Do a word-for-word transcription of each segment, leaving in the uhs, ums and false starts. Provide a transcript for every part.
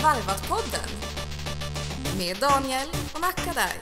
Varvat-podden med Daniel och Nakadai.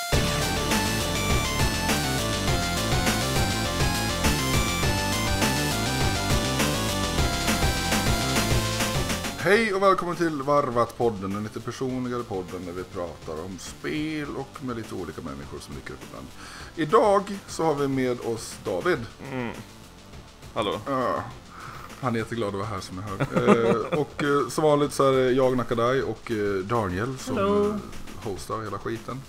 Hej och välkommen till Varvat-podden, den lite personligare podden där vi pratar om spel och med lite olika människor som dyker upp ibland. Idag så har vi med oss David. Mm. Hallå. Ja, han är jätteglad att vara här som jag hör. eh, och eh, som vanligt så är det jag, Nakadai, och eh, Daniel som eh, hostar hela skiten.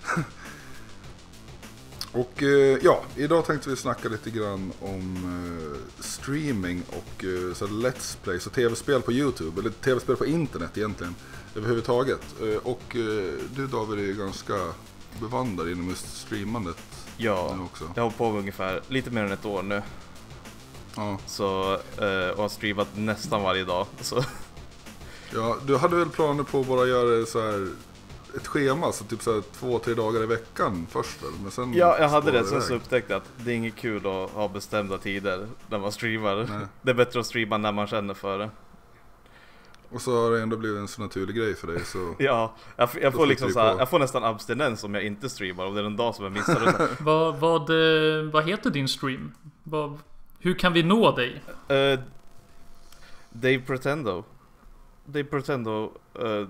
Och eh, ja, idag tänkte vi snacka lite grann om eh, streaming och eh, så let's play, så tv-spel på YouTube, eller tv-spel på internet egentligen, överhuvudtaget. Eh, och eh, du David är ganska bevandrad inom just streamandet. Ja, nu också. jag har på med ungefär lite mer än ett år nu. Ja. Så, eh, och har streamat nästan varje dag. Så. Ja, du hade väl planer på att bara göra så här ett schema, så typ så här två, tre dagar i veckan först väl? Men sen Ja, jag hade det, sen så upptäckte jag att det är inget kul att ha bestämda tider när man streamar. Nej. Det är bättre att streama när man känner för det. Och så har det ändå blivit en så naturlig grej för dig, så... Ja, jag, jag får liksom så här, jag får nästan abstinens om jag inte streamar, om det är en dag som jag missar det. vad, vad, vad heter din stream? Vad, hur kan vi nå dig? Uh, Dave Pretendo. Dave Pretendo. Uh,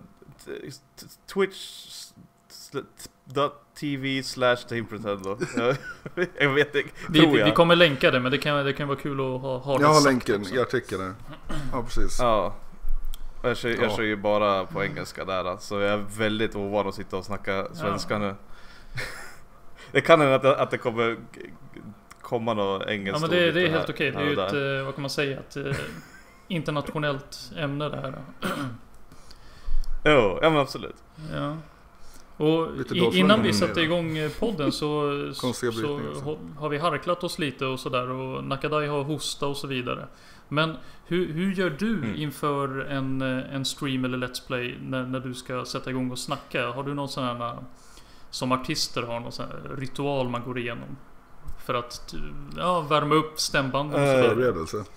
Twitch.tv slash Dave Pretendo. Jag vet inte. Vi, vi, vi kommer länka det, men det kan, det kan vara kul att ha, ha det. Jag har länken i artikeln. Ja, precis. Ja. Jag kör, jag kör ju bara på engelska där, så jag är väldigt ovan att sitta och snacka svenska ja. nu. Det kan hända att, att det kommer komma något engelskt. Ja, men det, det är helt okej. Det är ju ett, vad kan man säga, ett internationellt ämne det här. Jo, ja men absolut. Ja. Och i, innan vi satte igång podden så, så, så har vi harklat oss lite och sådär, och Nakadai har hosta och så vidare. Men hur, hur gör du mm. inför en, en stream eller let's play när, när du ska sätta igång och snacka? Har du någon sån här, som artister har någon sån här ritual man går igenom för att ja, värma upp stämbanden och förberedelse? Uh,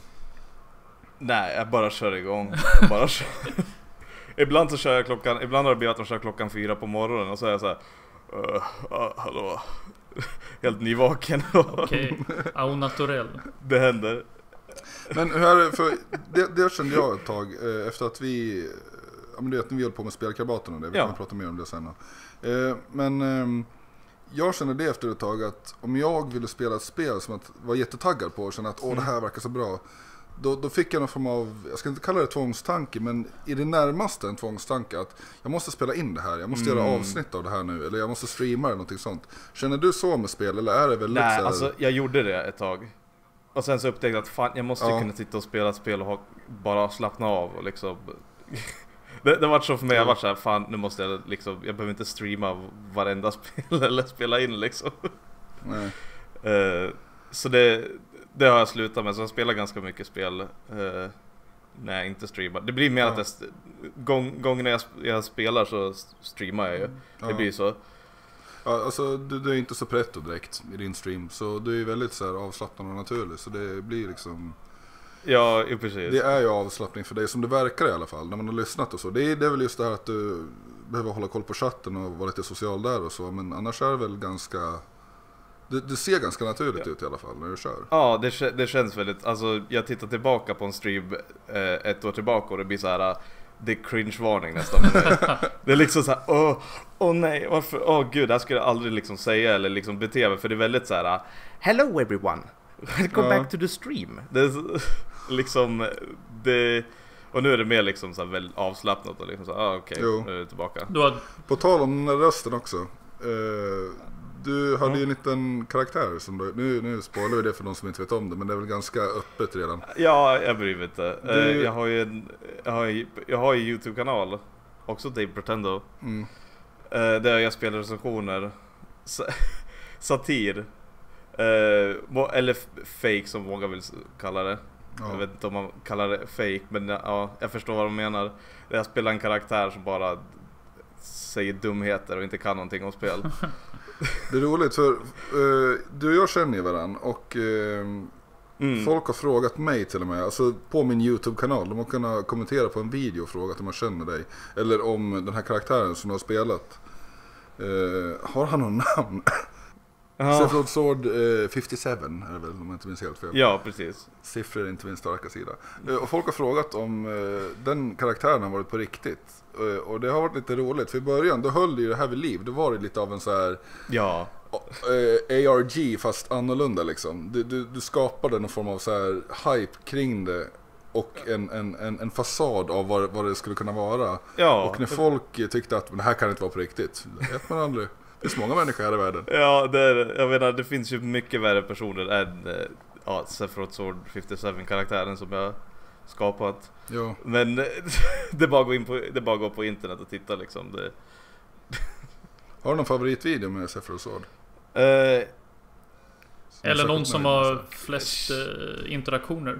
nej, jag bara kör igång. Jag bara kör. Ibland så kör jag klockan, ibland har det blivit att jag kör klockan fyra på morgonen och så är jag så här, uh, uh, hallå, helt nyvaken. Okej, okay. Au naturell. Det händer. Men hur är det, för det, det kände jag ett tag eh, efter att vi, ja men det vet, vi höll på med spelkrabaterna, det vi ja. kan prata mer om det sen. Eh, men eh, jag kände det efter ett tag att om jag ville spela ett spel som att var jättetaggad på och kände att åh, det här verkar så bra. Då, då fick jag någon form av, jag ska inte kalla det tvångstanke, men i det närmaste en tvångstanke att jag måste spela in det här, jag måste mm. göra avsnitt av det här nu, eller jag måste streama eller någonting sånt. Känner du så med spel, eller är det väldigt Nej, så här... alltså jag gjorde det ett tag. Och sen så upptäckte jag att fan, jag måste ja. kunna sitta och spela ett spel och ha, bara slappna av och liksom... det, det var så för mig, jag var så här, fan nu måste jag liksom, jag behöver inte streama varenda spel eller spela in liksom. Nej. uh, så det... Det har jag slutat med, så jag spelar ganska mycket spel eh, när jag inte streamar. Det blir mer ja. att jag st- gång, gång när jag, jag spelar så streamar jag ju. Ja. Det blir så. Ja, alltså du, du är inte så pretto direkt i din stream, så du är väldigt så här avslappnad och naturlig, så det blir liksom... Ja, precis. Det är ju avslappning för dig, som det verkar i alla fall, när man har lyssnat och så. Det är, det är väl just det här att du behöver hålla koll på chatten och vara lite social där och så, men annars är det väl ganska... Det, det ser ganska naturligt ja. ut i alla fall när du kör. Ja, det, det känns väldigt... Alltså, jag tittar tillbaka på en stream eh, ett år tillbaka och det blir så här... Det är cringe-varning nästan. Det är liksom så här... Åh, åh nej, varför? Åh gud, det här skulle jag aldrig liksom säga eller liksom bete mig. För det är väldigt så här... Hello everyone, welcome ja. back to the stream. Det är liksom... Det... Och nu är det mer liksom så här väldigt avslappnat och liksom så ah, okej, okay, nu är det tillbaka. Har... På tal om den rösten också... Eh... Du hade ju en liten karaktär som du, nu, nu spoilar vi det för de som inte vet om det, men det är väl ganska öppet redan. Ja, jag bryr mig inte. Du... Jag har ju en jag har ju, jag har ju YouTube-kanal också, Dave Pretendo. Mm. Där jag spelar recensioner, satir eller fake som många vill kalla det. Ja. Jag vet inte om man kallar det fake, men ja, jag förstår vad de menar. Jag spelar en karaktär som bara säger dumheter och inte kan någonting om spel. Det är roligt för uh, du och jag känner ju varandra och uh, Mm. Folk har frågat mig till och med, alltså på min YouTube-kanal, de har kunnat kommentera på en video och frågat om jag känner dig. Eller om den här karaktären som du har spelat. Eh, har han någon namn? Ja. Sephiroth Sword eh, femtiosju är det väl, om jag inte minns helt fel. Ja, precis. Siffror är inte min starka sida. Eh, och folk har frågat om eh, den karaktären har varit på riktigt. Eh, och det har varit lite roligt, för i början, då höll ju det här vid liv. Då var det lite av en så här... Ja. A R G fast annorlunda liksom. Du, du, du skapade någon form av så här hype kring det och en, en, en, en fasad av vad, vad det skulle kunna vara. Ja. Och när folk tyckte att men det här kan inte vara på riktigt, det vet man aldrig. Det finns många människor här i världen. Ja, det är, jag menar, det finns ju mycket värre personer än ja, Sephiroth Sword femtiosju-karaktären som jag skapat. Ja. Men det bara går in på, det bara går på internet och titta liksom. Det... Har du någon favoritvideo med Sephiroth Sword? Uh, Eller någon som har flest uh, interaktioner.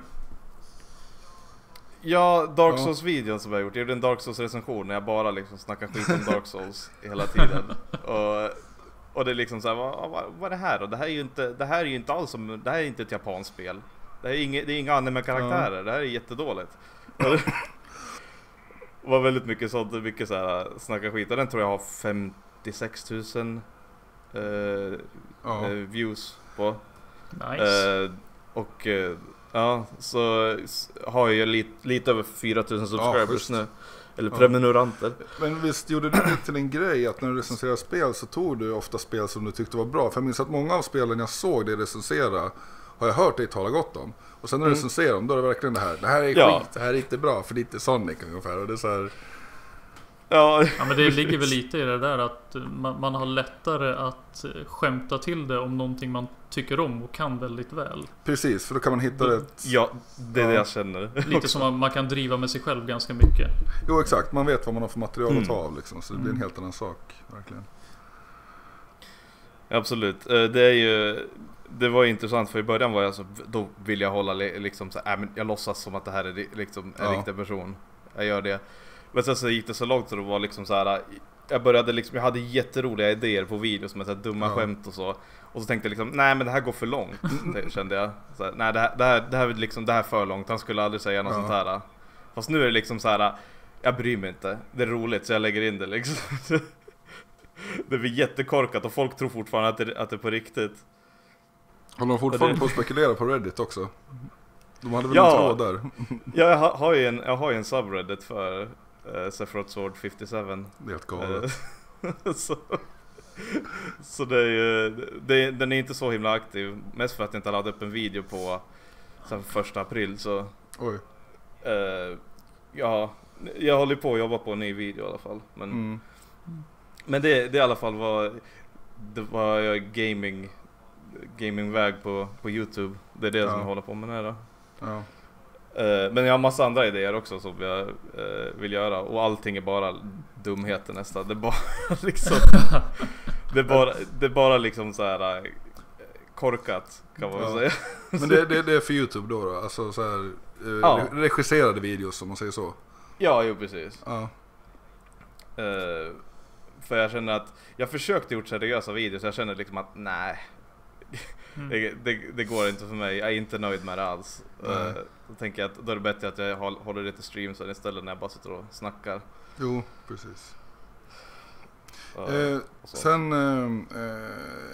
Ja, Dark Souls-videon som jag har gjort. Jag gjorde en Dark Souls-recension när jag bara liksom snackar skit om Dark Souls hela tiden. Och, och det är liksom så här, vad, vad, vad är det här då? Det här är ju inte, det här är ju inte alls som, det här är inte ett japanskt spel. Det här är inga, det är inga anime-karaktärer. Ja. Det här är jättedåligt. Och det var väldigt mycket sånt, mycket så här snacka skit. Och den tror jag har femtiosex tusen uh, ja. uh, views på. Nice. Uh, och uh, ja, så har jag lite, lite över fyra tusen subscribers ja, nu. Eller prenumeranter. Ja. Men visst gjorde du det till en grej att när du recenserar spel så tog du ofta spel som du tyckte var bra. För jag minns att många av spelen jag såg dig recensera har jag hört dig tala gott om. Och sen när du mm. recenserar dem, då är det verkligen det här. Det här är ja. skit, det här är inte bra, för det är inte Sonic ungefär. Och det är så här... Ja. Ja, men det ligger väl lite i det där att man, man har lättare att skämta till det om någonting man tycker om och kan väldigt väl. Precis, för då kan man hitta det. Ja, det är ja. det jag känner. Lite som man, man kan driva med sig själv ganska mycket. Jo, exakt. Man vet vad man har för material mm. att ta av liksom, så det blir en helt annan sak, verkligen. Absolut. Det är ju... Det var intressant, för i början var jag så, då vill jag hålla liksom så äh, men jag låtsas som att det här är liksom en ja. riktig person. Jag gör det. Men sen så gick det så långt så det var liksom så här. Jag började liksom, jag hade jätteroliga idéer på videos med så här dumma ja. skämt och så. Och så tänkte jag liksom, nej men det här går för långt. Det kände jag. Så här, nej det här, det här, det här är liksom, det här är för långt. Han skulle aldrig säga något ja. sånt här. Fast nu är det liksom så här, jag bryr mig inte. Det är roligt så jag lägger in det liksom. Det blir jättekorkat och folk tror fortfarande att det, att det är på riktigt. Håller de fortfarande det... på att spekulera på Reddit också? De hade väl ja. en tråd där? Ja, jag har, har ju en, jag har ju en subreddit för uh, Sephiroth Sword femtiosju. Det är helt galet. så, så det är ju, det, den är inte så himla aktiv. Mest för att jag inte laddade upp en video på sen första april. Så, Oj. Uh, ja, jag håller på att jobba på en ny video i alla fall. Men, mm. men det, det i alla fall var, det var gaming... gamingväg på, på YouTube. Det är det ja. som jag håller på med nu då. Ja. Uh, men jag har massa andra idéer också som jag uh, vill göra. Och allting är bara dumheter nästan. Det är bara liksom det är bara, det är bara liksom så här uh, korkat kan man ja. säga. Men det, det, det är för YouTube då då? Alltså så här uh, ja. regisserade videos som man säger så? Ja, jo precis. Ja. Uh, för jag känner att jag försökte gjort seriösa videos. Jag känner liksom att nej. Mm. Det, det, det går inte för mig. Jag är inte nöjd med det alls. uh, Då tänker jag att då är det bättre att jag håller lite streams istället när jag bara sitter och snackar. Jo, precis. uh, eh, så. Sen eh,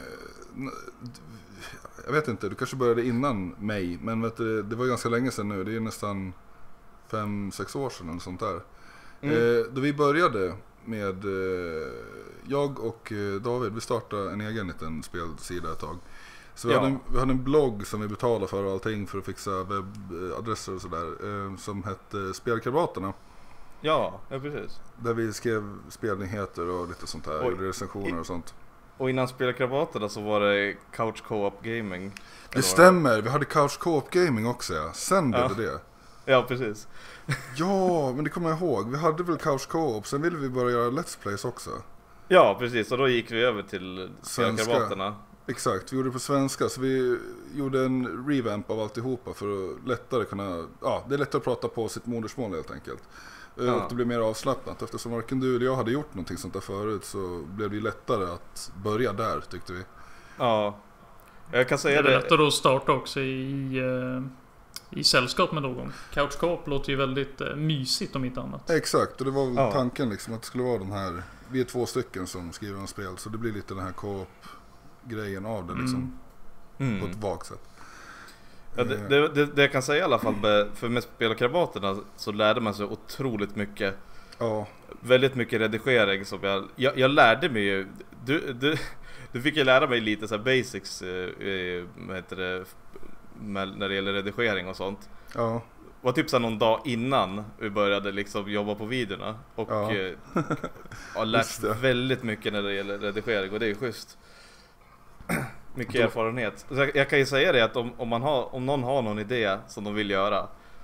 jag vet inte, du kanske började innan mig. Men vet du, det var ganska länge sedan nu. Det är nästan fem, sex år sedan eller sånt där. mm. eh, Då vi började med eh, jag och David, vi startade en egen liten spelsida ett tag. Så vi, ja. hade en, vi hade en blogg som vi betalade för och allting för att fixa webbadresser och sådär, eh, som hette Spelkrabaterna. Ja, ja precis. Där vi skrev spelnyheter och lite sånt här, och recensioner och sånt. Och innan Spelkrabaterna så var det Couch Co-op Gaming. Det stämmer, vi hade Couch Co-op Gaming också, ja. Sen blev ja. det det. Ja, precis. Ja, men det kommer jag ihåg. Vi hade väl Couch Co-op, sen ville vi börja göra Let's Plays också. Ja, precis. Och då gick vi över till Spelkrabaterna. Exakt, vi gjorde det på svenska. Så vi gjorde en revamp av alltihopa för att lättare kunna... Ja, det är lättare att prata på sitt modersmål helt enkelt. Ja. Och det blev mer avslappnat. Eftersom varken du eller jag hade gjort någonting sånt där förut så blev det lättare att börja där, tyckte vi. Ja, Jag kan säga det. Det är lättare att starta också i, i sällskap med någon. Couch Co-op låter ju väldigt mysigt om inte annat. Exakt, och det var väl ja. tanken liksom att det skulle vara den här, vi är två stycken som skriver en spel, så det blir lite den här co-op-grejen av det liksom. Mm. På ett vagt sätt. Ja, det, det, det, det jag kan säga i alla fall, för med Spelarkrabaterna så lärde man sig otroligt mycket. Ja. Väldigt mycket redigering som jag, jag, jag lärde mig ju, du, du, du fick ju lära mig lite så här basics eh, vad heter det, med, när det gäller redigering och sånt. Ja. Det var typ så någon dag innan vi började liksom jobba på videorna och ja. eh, har lärt väldigt mycket när det gäller redigering, och det är ju schysst. Mycket då, erfarenhet. Så jag, jag kan ju säga det att om, om, man har, om någon har någon idé som de vill göra,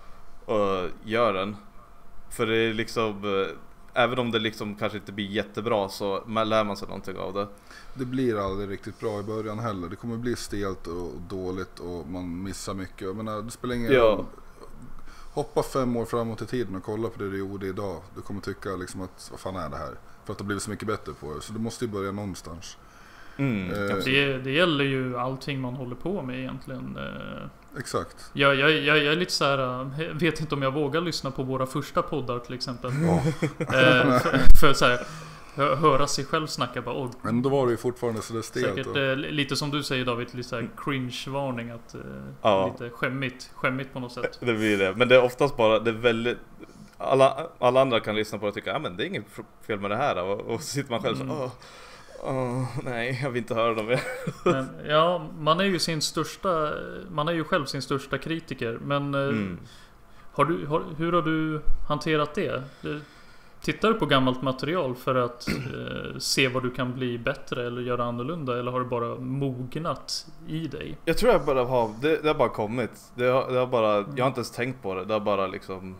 och gör den. För det är liksom, även om det liksom kanske inte blir jättebra, så lär man sig någonting av det. Det blir aldrig riktigt bra i början heller. Det kommer bli stelt och dåligt och man missar mycket. Jag menar, det spelar ingen roll. Ja. Hoppa fem år framåt i tiden och kolla på det du gjorde idag. Du kommer tycka liksom att, vad fan är det här? För att det har blivit så mycket bättre på det. Så du måste ju börja någonstans. Mm. Eh. Det, det gäller ju allting man håller på med egentligen. Exakt. Jag, jag, jag, jag är lite så här, vet inte om jag vågar lyssna på våra första poddar till exempel. Oh. eh, för, för så här, höra sig själv snacka bara, oh, men då var det ju fortfarande så det stelt. Säkert och... eh, lite som du säger, David, lite så här cringe-varning att eh, ja. Lite skämmigt, skämmigt på något sätt. Det blir det, men det är oftast bara, det är väldigt, alla, alla andra kan lyssna på det och tycka, ja men det är inget fel med det här, och, och så sitter man själv mm. så, åh, åh, nej, jag vill inte höra dem mer. Men, ja, man är ju sin största, man är ju själv sin största kritiker, men mm. har du, har, hur har du hanterat det? Tittar du på gammalt material för att eh, se vad du kan bli bättre eller göra annorlunda, eller har du bara mognat i dig? Jag tror jag bara har, det, det har bara kommit. Det har, det har bara, jag har inte ens tänkt på det. Det har bara liksom,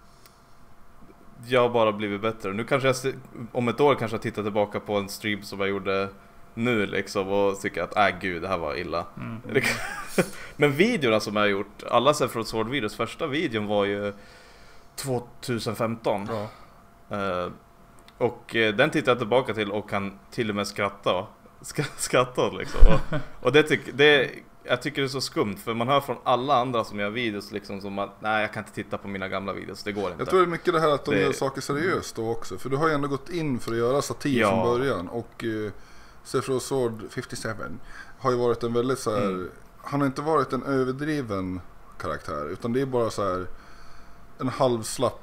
jag har bara blivit bättre. Nu kanske jag, om ett år kanske jag tittar tillbaka på en stream som jag gjorde nu liksom och tycker att, äh gud, det här var illa. Mm. Men videorna som jag har gjort, alla Sephiroth Sword videos, första videon var ju tjugohundrafemton. Ja. Uh, och uh, den tittar jag tillbaka till och kan till och med skratta Sk- skratta liksom. och, och det, tyck, det jag tycker det är så skumt, för man hör från alla andra som gör videos liksom, som att nej, jag kan inte titta på mina gamla videos, det går inte. Jag tror det är mycket det här att de det... gör saker seriöst då också, för du har ju ändå gått in för att göra satir ja. från början, och uh, Sephiroth Sword femtiosju har ju varit en väldigt så här, mm. han har inte varit en överdriven karaktär, utan det är bara så här en halvslapp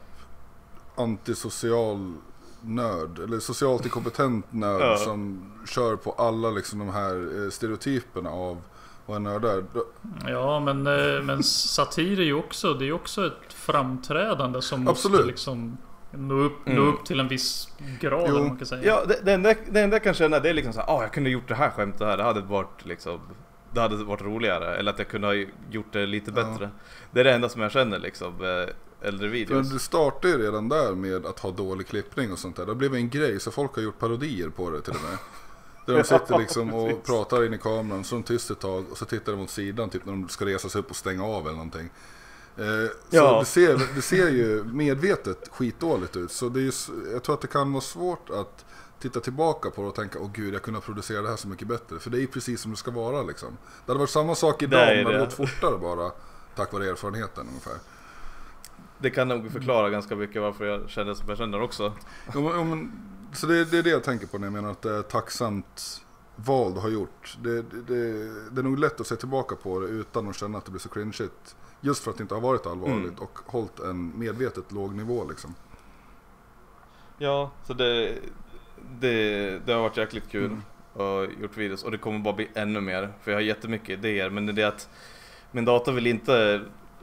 antisocial nörd, eller socialt inkompetent nörd ja. som kör på alla liksom de här stereotyperna av vad en nörd är. Ja, men, men satir är ju också, det är ju också ett framträdande som Absolut. måste liksom nå upp, mm. nå upp till en viss grad, eller man kan säga. Ja, det, det, enda, det enda jag kan känna, det är liksom så här, ah, jag kunde gjort det här skämtet här, det hade varit liksom, det hade varit roligare, eller att jag kunde ha gjort det lite bättre. Ja. Det är det enda som jag känner liksom, äldre videos. För du startade ju redan där med att ha dålig klippning och sånt där. Det blev en grej, så folk har gjort parodier på det till och med. Där de sitter liksom och pratar in i kameran, så de tyst ett tag, och så tittar de mot sidan typ när de ska resa sig upp och stänga av eller någonting. Eh, så ja. det, ser, det ser ju medvetet skitdåligt ut. Så det är ju, jag tror att det kan vara svårt att titta tillbaka på det och tänka, åh gud, jag kunde producera det här så mycket bättre. För det är ju precis som det ska vara liksom. Det hade varit samma sak idag, men det hade gått fortare bara, tack vare erfarenheten ungefär. Det kan nog förklara ganska mycket varför jag känner som jag känner också. Ja, men, ja, men, så det, det är det jag tänker på när jag menar att det är tacksamt val du har gjort. Det, det, det, det är nog lätt att se tillbaka på det utan att känna att det blir så cringeigt. Just för att det inte har varit allvarligt mm. och hållit en medvetet låg nivå liksom. Ja, så det, det, det har varit jäkligt kul mm. och gjort videos. Och det kommer bara bli ännu mer, för jag har jättemycket idéer. Men det är att min dator vill inte,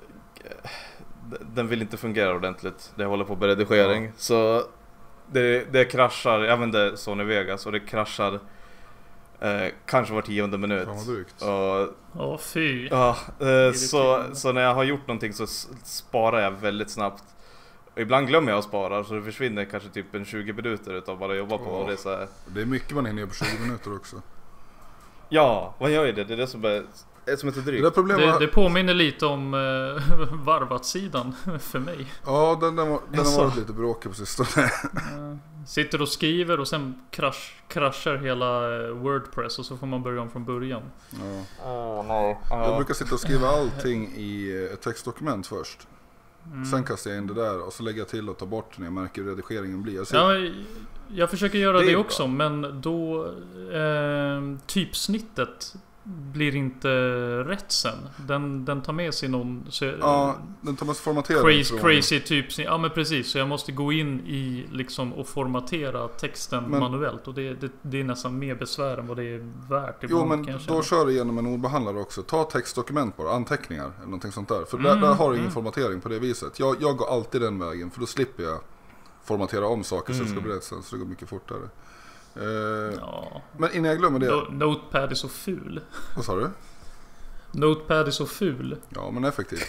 den vill inte fungera ordentligt. Det håller på med redigering. Ja. Så det, det kraschar, jag använder Sony Vegas och det kraschar eh, kanske var tionde minut. Åh oh, fy. Ja, eh, så, så när jag har gjort någonting så sparar jag väldigt snabbt. Och ibland glömmer jag att spara, så det försvinner kanske typ en tjugo minuter utav bara jobba på. Oh, och det, är så här... det är mycket man hinner på tjugo minuter också. Ja, vad gör det? Det är det som är som heter drygt. Det, det, det påminner lite om uh, varvat-sidan för mig. Ja, den, den, var, den har varit lite bråkig på sistone. uh, Sitter och skriver och sen krasch, kraschar hela WordPress och så får man börja om från början. Ja. Oh, no. uh. Jag brukar sitta och skriva allting i ett textdokument först. Mm. Sen kastar jag in det där och så lägger jag till och tar bort när jag märker hur redigeringen blir. Jag, ser... ja, jag försöker göra det, det också, bra. Men då eh, typsnittet blir inte rätt sen. Den, den tar med sig någon så, ja, den tar med sig formatering crazy, från... crazy typsnitt. Ja, men precis. Så jag måste gå in i liksom och formatera texten men... manuellt. Och det, det, det är nästan mer besvär än vad det är värt. Jo, men då känna. Kör du igenom en ordbehandlare också. Ta textdokument bara, anteckningar eller någonting sånt där. För mm, där, där har du ingen mm. formatering på det viset. Jag, jag går alltid den vägen, för då slipper jag formatera om saker mm. så det ska bli rätt sen, så det går mycket fortare. Uh, ja. Men innan jag glömmer det. No, Notepad är så ful. Vad sa du? Notepad är så ful. Ja, men effektiv.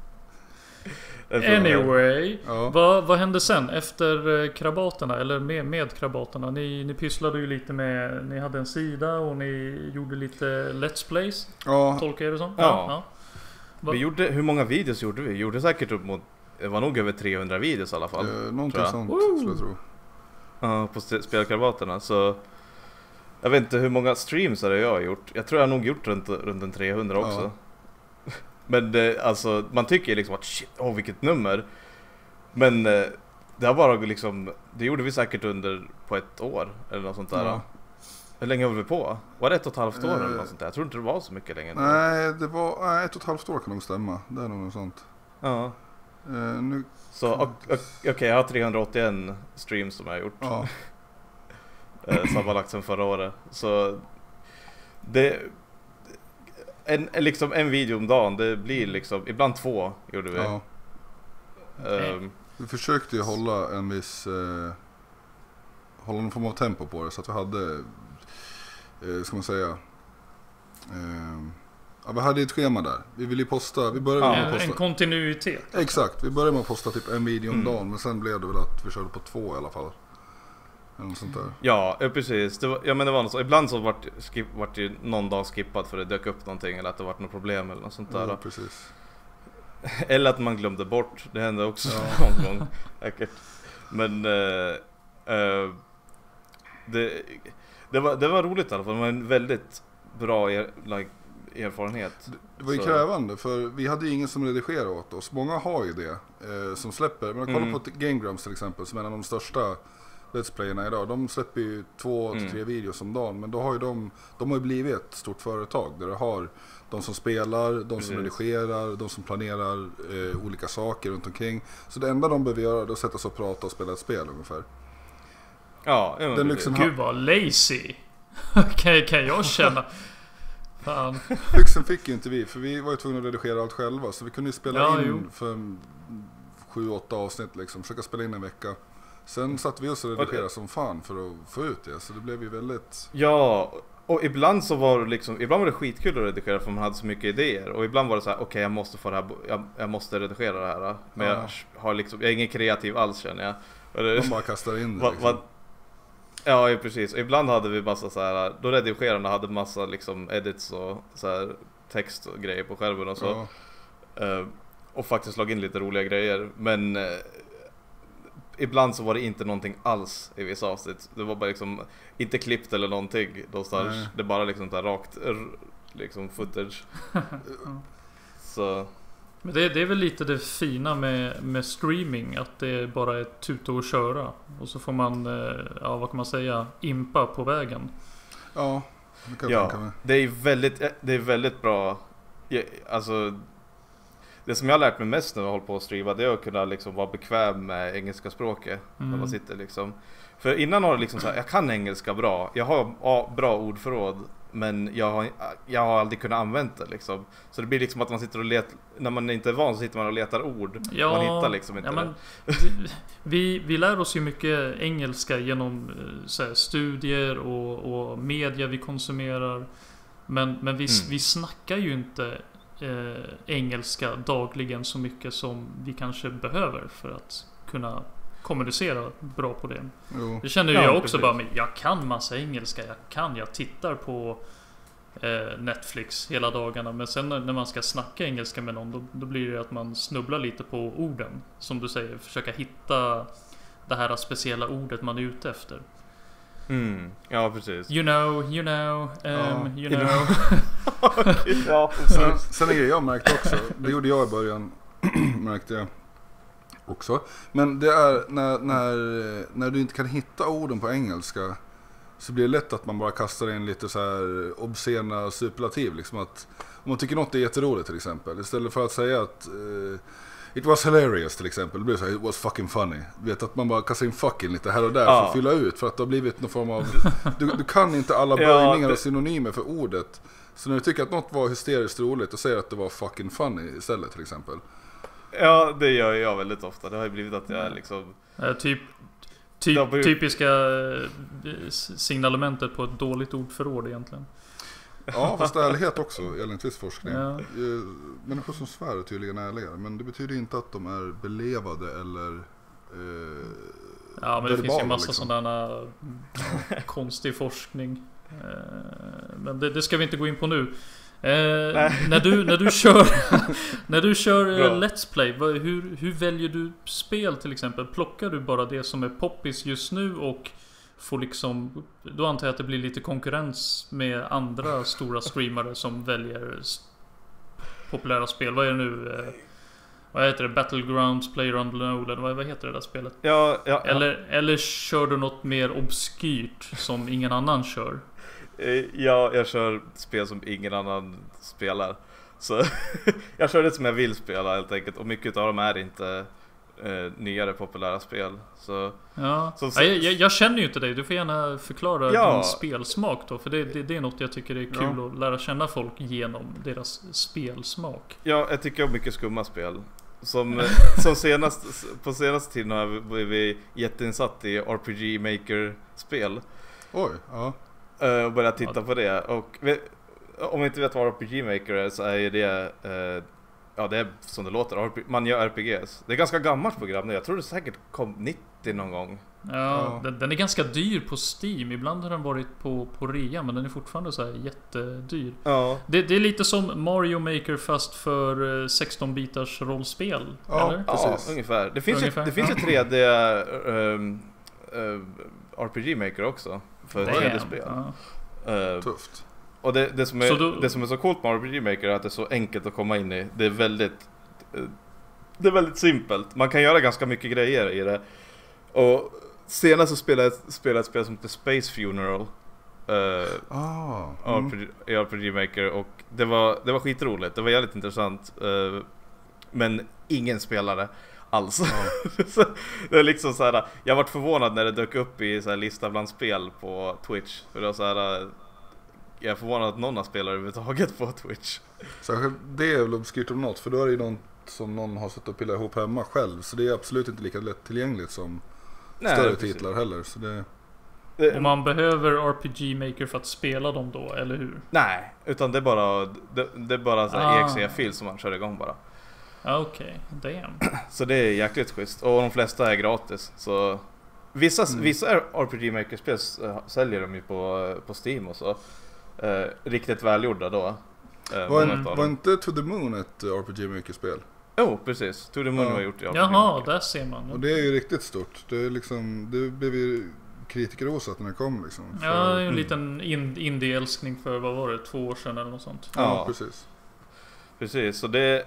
Anyway, ja. vad, vad hände sen efter krabaterna? Eller med, med krabaterna? Ni, ni pysslade ju lite med. Ni hade en sida och ni gjorde lite Let's Plays. Ja. Tolkar jag det som? Ja, ja. ja. Vi gjorde, hur många videos gjorde vi? Vi gjorde säkert upp mot, det var nog över trehundra videos i alla fall. uh, Någonting sånt, skulle jag tro. Ja, på spelkrabaterna. Så jag vet inte hur många streams har jag gjort. Jag tror jag har nog gjort runt, runt en trehundra också. Ja. Men det, alltså, man tycker liksom att shit, åh vilket nummer. Men det har bara liksom, det gjorde vi säkert under på ett år eller något sånt där. Ja. Hur länge var vi på? Var det ett och ett halvt år uh, eller något sånt där? Jag tror inte det var så mycket längre. Nej, det var nej, ett och ett halvt år kan nog stämma. Det är nog något sånt. Ja. Uh, nu Så okej, okay, okay, jag har trehundraåttioen streams som jag har gjort. Ja. Sammanlagt sen förra året. Så det en, liksom en video om dagen. Det blir liksom, ibland två gjorde vi. Ja. Um, vi försökte ju hålla en viss eh, hålla någon form av tempo på det, så att vi hade eh, ska man säga eh, ja, vi hade ett schema där. Vi ville ju posta, vi började ja, med att posta. En kontinuitet. Exakt, vi började med att posta typ en video om mm. dagen, men sen blev det väl att vi körde på två i alla fall. Eller sånt där. Ja, precis. Det var, ja, men det var något så. Ibland så vart skip, vart ju någon dag skippad för det dök upp någonting eller att det vart något problem eller något sånt där. Ja, precis. Eller att man glömde bort. Det hände också ja. någon gång. Säkert. Men uh, uh, det, det, var, det var roligt i alla fall. Det var en väldigt bra er, like, erfarenhet. Det, det var ju så krävande, för vi hade ju ingen som redigerade åt oss. Många har ju det eh, som släpper. Men kolla mm. på Game Grumps till exempel, som är en av de största Let's Playerna idag. De släpper ju två till mm. tre videos om dagen. Men då har ju de, de har ju blivit ett stort företag där det har de som spelar, de Precis. som redigerar, de som planerar eh, olika saker runt omkring. Så det enda de behöver göra är att sätta sig och prata och spela ett spel ungefär. Ja, den liksom Gud vad lazy. kan, kan jag känna. Fan. Lyxen fick ju inte vi, för vi var ju tvungna att redigera allt själva. Så vi kunde ju spela ja, in jo. för sju åtta avsnitt liksom, försöka spela in en vecka. Sen satt vi oss och redigerade som fan för att få ut det. Så det blev ju väldigt... Ja, och ibland så var det liksom, ibland var det skitkul att redigera för man hade så mycket idéer. Och ibland var det så här, okej okay, jag måste få det här, jag, jag måste redigera det här. Men ja. jag har liksom, jag är ingen kreativ alls känner jag. De bara kastar in det liksom. va, Ja, precis. Och ibland hade vi massa så här, då redigerarna hade massa liksom edits och så här text och grejer på skärmen och så. Ja. Uh, och faktiskt logga in lite roliga grejer. Men uh, ibland så var det inte någonting alls i vissa avsnitt. Det var bara liksom inte klippt eller någonting någonstans. Nej. Det bara liksom där rakt liksom footage. Så men det, det är väl lite det fina med, med streaming, att det bara är tuta och köra. Och så får man, ja vad kan man säga, impa på vägen. Ja, det kan ja, det är väldigt, det är väldigt bra. Alltså det som jag har lärt mig mest när jag håller på att streama, det är att kunna liksom vara bekväm med engelska språket. Mm. När man sitter liksom. För innan har det liksom så här, jag kan engelska bra. Jag har bra ordförråd. Men jag har, jag har aldrig kunnat använda det liksom. Så det blir liksom att man sitter och letar. När man inte är van så sitter man och letar ord. Ja, man hittar liksom inte ja, men, det vi, vi lär oss ju mycket engelska genom så här, studier och, och media vi konsumerar. Men, men vi, mm. vi snackar ju inte eh, engelska dagligen så mycket som vi kanske behöver för att kunna kommunicera bra på det. Jo. Det känner ju ja, jag också precis. Bara, men jag kan massa engelska, jag kan, jag tittar på eh, Netflix hela dagarna. Men sen när man ska snacka engelska med någon, då, då blir det att man snubblar lite på orden. Som du säger, försöka hitta det här speciella ordet man är ute efter. Mm, ja precis. You know, you know, um, ja, you know. Ja, sen, sen är det jag märkt också. Det gjorde jag i början, märkte jag också. Men det är när, när, när du inte kan hitta orden på engelska, så blir det lätt att man bara kastar in lite så här obscena superlativ. Liksom att, om man tycker något är jätteroligt till exempel, istället för att säga att uh, it was hilarious till exempel, det blir så här, it was fucking funny. Vet att man bara kastar in fucking lite här och där ja. för att fylla ut, för att det har blivit någon form av du, du kan inte alla böjningar ja, det... och synonymer för ordet. Så när du tycker att något var hysteriskt roligt, och säger att det var fucking funny istället till exempel. Ja, det gör jag väldigt ofta. Det har ju blivit att jag liksom ja, typ Typ, typiska signalementet på ett dåligt ordförråd egentligen. Ja, fast ärlighet också enligt viss forskning. Ja. Människor som svär är tydligen ärligare, men det betyder inte att de är belevade eller eh, ja, men det finns ju massa liksom. Sådana konstig forskning. Men det, det ska vi inte gå in på nu. Eh, när du när du kör när du kör Let's Play, hur hur väljer du spel till exempel? Plockar du bara det som är poppis just nu och får liksom, då antar jag att det blir lite konkurrens med andra stora streamare som väljer populära spel. Vad är det nu? Eh, vad heter det? Battlegrounds, PlayerUnknown, eller vad, vad heter det där spelet? Ja, ja, ja. Eller eller kör du något mer obskyrt som ingen annan kör? Ja, jag kör spel som ingen annan spelar. Så jag kör det som jag vill spela helt enkelt. Och mycket av dem är inte eh, nyare populära spel. Så, ja. så, så, jag, jag, jag känner ju inte dig. Du får gärna förklara ja. din spelsmak då. För det, det, det är något jag tycker är kul ja. att lära känna folk genom deras spelsmak. Ja, jag tycker om mycket skumma spel. Som, som senast, på senaste tiden har vi jätteinsatt i R P G Maker-spel. Oj, ja. Och börja titta ja. på det. Och om man inte vet vad R P G Maker är, så är det uh, ja, det är som det låter. Man gör R P Gs. Det är ganska gammalt program nu. Jag tror det säkert kom nittio någon gång. Ja, ja. Den, den är ganska dyr på Steam. Ibland har den varit på, på rea, men den är fortfarande så här jättedyr. Ja. Det, det är lite som Mario Maker fast för sexton-bitars rollspel. Ja, eller? Ja, ungefär. Det finns ungefär. ju, det finns ju tre D um, uh, R P G Maker också. För tre D-spel. Ja. Uh, Tufft. Och det, det, som är, du... det som är så coolt med R P G Maker är att det är så enkelt att komma in i. Det är väldigt uh, Det är väldigt simpelt. Man kan göra ganska mycket grejer i det. Och senast så spelade jag spelade ett spel som heter Space Funeral uh, ah, mm. i R P G Maker. Och det var, det var skitroligt. Det var jävligt intressant. Uh, men ingen spelade alls. Ja. Så det är liksom så här, jag var förvånad när det dök upp i så här lista bland spel på Twitch. För det var så här, jag är förvånad att någon har spelat överhuvudtaget på Twitch. Särskilt det är väl obskyrt om något, för då är det ju något som någon har suttit och pillat ihop hemma själv. Så det är absolut inte lika lätt tillgängligt som Nej, större titlar heller. Så det... Och man behöver R P G Maker för att spela dem då, eller hur? Nej, utan det är bara det, det är bara så här ah. E X E-fil som man kör igång bara. Okej, okay. Damn. Så det är jäkligt schysst. Och de flesta är gratis. Så vissa, mm. vissa R P G Maker-spel säljer de ju på, på Steam och så. Eh, riktigt välgjorda då. Eh, var, en, var inte To the Moon ett R P G Maker-spel? Jo, oh, precis. To the Moon ja. har gjort det. Jaha, där ser man. Och det är ju riktigt stort. Det är liksom, det blev ju kritikerrosat när det kom liksom. För... Ja, en mm. liten indie-älskning för, vad var det, två år sedan eller något sånt. Ja, ja precis. Precis, så det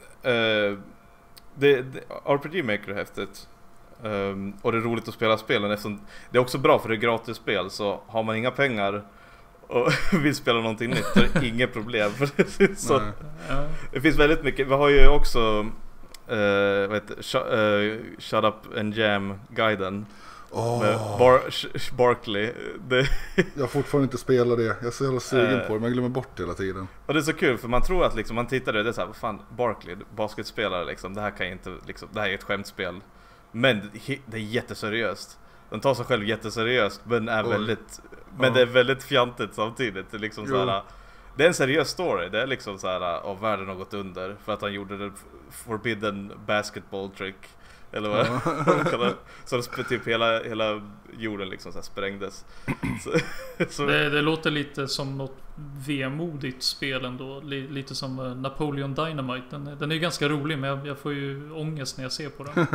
Uh, det, det, R P G Maker är häftigt. Um, och det är roligt att spela spelen eftersom det är också bra för det är gratis spel. Så har man inga pengar och vill spela någonting nytt, så är det inget problem. För det, så, ja. Det finns väldigt mycket. Vi har ju också uh, vad heter, sh- uh, Shut Up and Jam-guiden oh. med Bar- Barkley. Det jag har fortfarande inte spelat det. Jag är så jävla sugen uh, på det, men jag glömmer bort det hela tiden. Och det är så kul, för man tror att liksom, man tittar där, det är så här, vad fan, Barkley, basketspelare liksom, det här kan inte liksom, det här är ett skämtspel. Men det är jätteseriöst. Den tar sig själv jätteseriöst, men är Oj. väldigt men ja. det är väldigt fjantigt samtidigt. Det är liksom så här, det är en seriös story. Det är liksom så här, av världen har gått under för att han gjorde den forbidden basketball trick. Eller vad de kallar det. Så det typ hela, hela jorden liksom så här sprängdes. Så, så. Det, det låter lite som något vemodigt spel ändå. Lite som Napoleon Dynamite. Den, den är ju ganska rolig, men jag, jag får ju ångest när jag ser på den.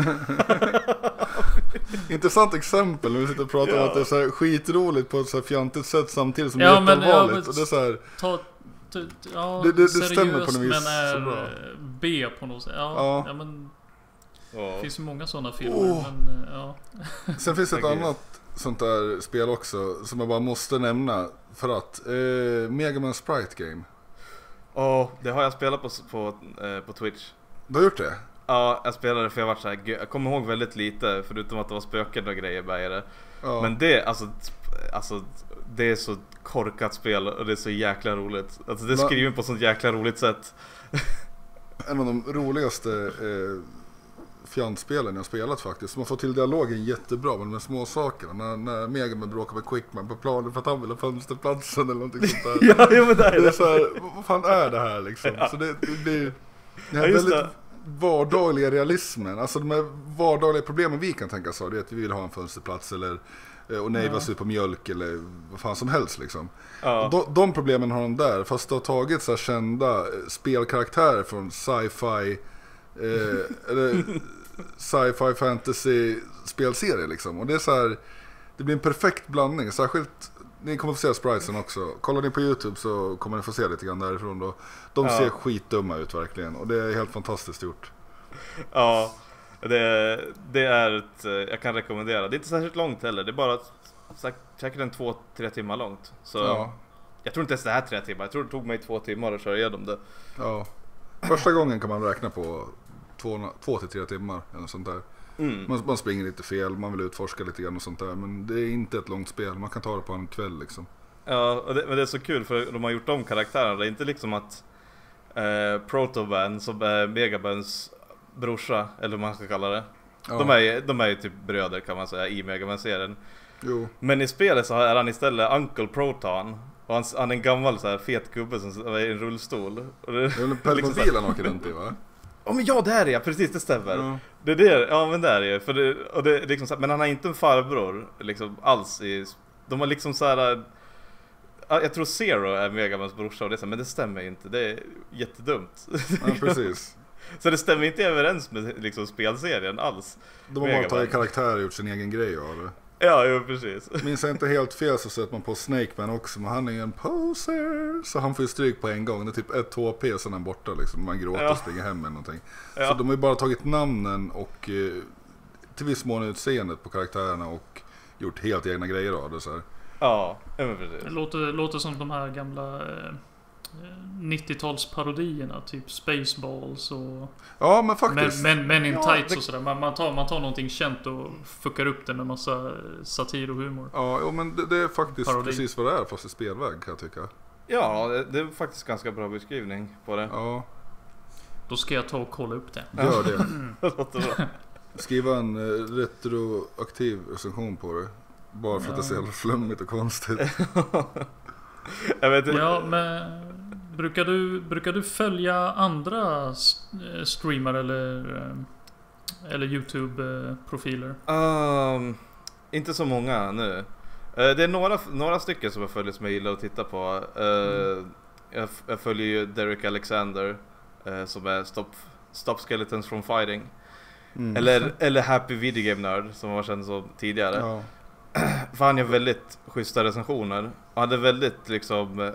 Intressant exempel när vi sitter och pratar ja. om att det är så här skitroligt på ett så här fjantigt sätt samtidigt som ja, det är jättevanligt. Ja, det är så här, ta, ta, ja, det, det, det seriöst, stämmer på något vis men är så bra. B på något sätt. Ja, ja. ja men oh. det finns ju många sådana filmer. Oh. Men, ja. Sen finns det ett annat sånt där spel också som jag bara måste nämna för att eh, Mega Man Sprite Game. Ja, oh, det har jag spelat på, på, eh, på Twitch. Du har gjort det? Ja, jag spelade för jag var så här, jag kommer ihåg väldigt lite förutom att det var spöken och grejer med det. Ja. Men det, alltså, alltså, det är så korkat spel och det är så jäkla roligt. Alltså det är skrivet på sånt jäkla roligt sätt. En av de roligaste eh, fjantspelen jag spelat faktiskt. Man får till dialogen jättebra med de små sakerna. När, när Megaman bråkar med Quickman på planen för att han vill ha fönsterplatsen eller någonting sånt där. ja, jo, men det är det. Det är så här, vad fan är det här liksom? Ja. Så det, det blir det här ja, väldigt det. vardagliga realismen. Alltså de här vardagliga problemen vi kan tänka så. Det är att vi vill ha en fönsterplats eller och nejvas ut på mjölk eller vad fan som helst liksom. Ja. De, de problemen har de där, fast de har tagit så här kända spelkaraktärer från sci-fi eh, eller sci-fi fantasy spelserier liksom. Och det är så här, det blir en perfekt blandning, särskilt ni kommer få se spritesen också. Kollar ni på YouTube så kommer ni få se lite grann därifrån då. De ja. ser skitdumma ut verkligen och det är helt fantastiskt gjort. Ja. Det, det är ett, jag kan rekommendera. Det är inte särskilt långt heller. Det är bara säkert en två, tre timmar långt. Så ja. Jag tror inte ens det här tre timmar. Jag tror det tog mig två timmar att köra igenom det. Ja. Första gången kan man räkna på två, två till tre timmar eller sånt där. Mm. Man, man springer lite fel, man vill utforska lite grann och sånt där. Men det är inte ett långt spel. Man kan ta det på en kväll liksom. Ja, och det, men det är så kul för de har gjort om karaktärerna. Det är inte liksom att eh, Protoban som är Megabans brorsa, eller vad man ska kalla det. Ja. De är de är ju typ bröder kan man säga i Mega Man-serien. Jo. Men i spelet så är han istället Uncle Proton. Och han, han är en gammal så här fet gubbe som är i en rullstol. Och det, det är en Pellmobil han åker runt i, va? Ja, men ja, det är det, precis, det stämmer. Ja. Det är det, ja men det är det. För det, och det liksom så här, men han har inte en farbror liksom alls i, de har liksom så här. Jag tror Zero är Mega Mans brorsa och det, men det stämmer inte. Det är jättedumt. Ja, precis. Så det stämmer inte överens med liksom spelserien alls. De har bara tagit karaktär och gjort sin egen grej av det. Ja, jo, precis. Minns jag inte helt fel så sätter man på Snake Man också, men han är en poser. Så han får ju stryk på en gång. Det är typ ett H P och sen är han borta liksom. Man gråter ja. och springer hem eller någonting. Ja. Så de har ju bara tagit namnen och eh, till viss mån utseendet på karaktärerna och gjort helt egna grejer av det så här. Ja, men precis. Det låter, låter som de här gamla eh, nittiotalsparodierna, typ Spaceballs och ja, men faktiskt. Men, men, men in ja, tights det... och sådär. Man, man, tar, man tar någonting känt och fuckar upp det med massa satir och humor. Ja, jo, men det, det är faktiskt Parodi. precis vad det är, fast i spelväg kan jag tycka. Ja, det, det är faktiskt ganska bra beskrivning på det. Ja. Då ska jag ta och kolla upp det. Gör det. Det låter bra. Skriva en uh, retroaktiv recension på det. Bara för ja. att det är så jävla flummigt och konstigt. Jag vet inte. Ja, men brukar du, brukar du följa andra streamar eller, eller YouTube-profiler? Um, inte så många nu. Uh, det är några, några stycken som jag följer som jag gillar att titta på. Uh, mm. jag, jag följer ju Derek Alexander uh, som är Stop, Stop Skeletons from Fighting. Mm. Eller, eller Happy Video Game Nerd som var känd så tidigare. Ja. För han gör väldigt schyssta recensioner. Han hade väldigt liksom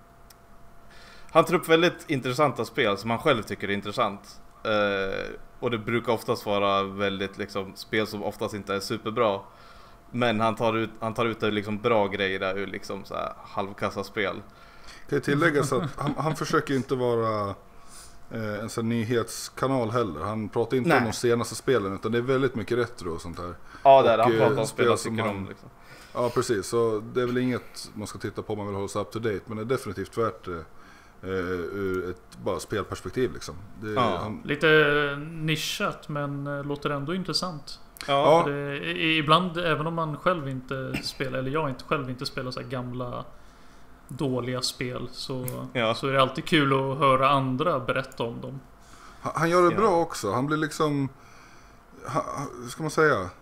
han tar upp väldigt intressanta spel som han själv tycker är intressant. eh, Och det brukar oftast vara väldigt liksom spel som oftast inte är superbra. Men han tar ut, han tar ut det liksom bra grejer där ur liksom så här halvkassa spel. Kan jag tillägga så att han, han försöker inte vara en sån nyhetskanal heller. Han pratar inte Nej. om de senaste spelen utan det är väldigt mycket retro och sånt här. Ja, det är det. Han pratar om spel jag tycker han, om liksom. Ja, precis. Så det är väl inget man ska titta på om man vill hålla sig up to date, men det är definitivt värt det eh, ur ett bara spelperspektiv liksom. Det, ja, han... lite nischat men låter ändå intressant. Ja. Det, ibland även om man själv inte spelar, eller jag inte själv inte spelar så här gamla dåliga spel så, ja. så är det alltid kul att höra andra berätta om dem. Han gör det ja. bra också. Han blir liksom hur ska man säga?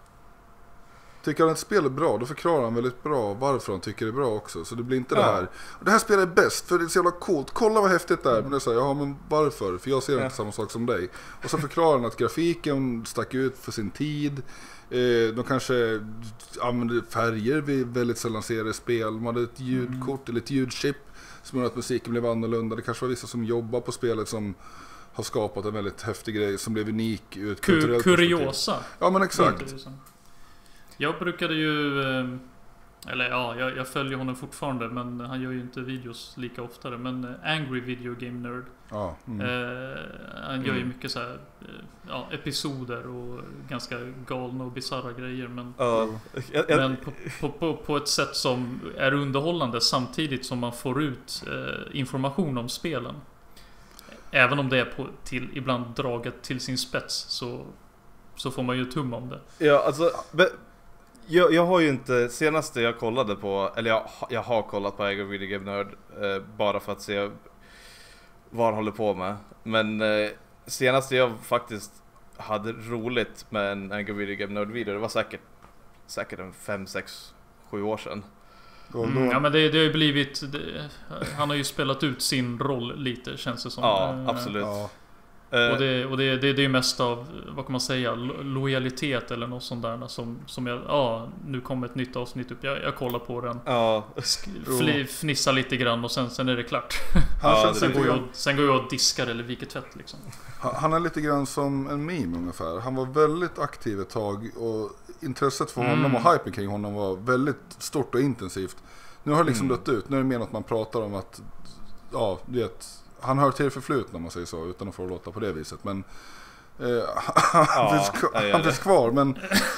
Tycker han att ett spel är bra, då förklarar han väldigt bra varför han tycker det är bra också. Så det blir inte ja. det här. Och det här spelet är bäst för det är så jävla coolt. Kolla vad häftigt det är. Men det är så här, ja men varför? För jag ser ja. inte samma sak som dig. Och så förklarar han att grafiken stack ut för sin tid. Eh, de kanske använde färger vi väldigt sällan ser i spel. De hade ett ljudkort mm. eller ett ljudchip som gjorde att musiken blev annorlunda. Det kanske var vissa som jobbar på spelet som har skapat en väldigt häftig grej som blev unik ur ett Kur- kulturellt kuriosa. perspektiv. Ja men exakt. Jag brukade ju, eller ja, jag, jag följer honom fortfarande, men han gör ju inte videos lika oftare. Men Angry Video Game Nerd. Ja, mm. eh, han gör ju mm. mycket så här, ja, episoder och ganska galna och bizarra grejer. Men, uh, jag, jag, men på, på, på, på ett sätt som är underhållande samtidigt som man får ut eh, information om spelen. Även om det är på, till, ibland draget till sin spets, så, så får man ju tum om det. Ja, alltså... Be- Jag, jag har ju inte, senaste jag kollade på, eller jag, jag har kollat på Angry Video Game Nerd eh, bara för att se vad han håller på med. Men eh, senaste jag faktiskt hade roligt med en Angry Video Game Nerd video, det var säkert säkert en fem, sex, sju år sedan. Mm, ja men det, det har ju blivit, det, han har ju spelat ut sin roll lite, känns det som. Ja, absolut. Ja. Och, det, och det, det, det är mest av, vad kan man säga, lo- lojalitet eller något sånt där som, som jag, ja, nu kommer ett nytt avsnitt upp, jag, jag kollar på den, ja. Fli, fnissar lite grann och sen, sen är det klart. Ja, sen, går jag, sen går jag och diskar eller viker tvätt liksom. Han är lite grann som en meme ungefär. Han var väldigt aktiv ett tag och intresset för honom mm. och hypen kring honom var väldigt stort och intensivt. Nu har det liksom mm. dött ut, nu är det mer att man pratar om att, ja, du vet, han hör till förflutna om man säger så, utan att få låta på det viset. Men eh, han, ja, finns, kvar, han finns kvar. Men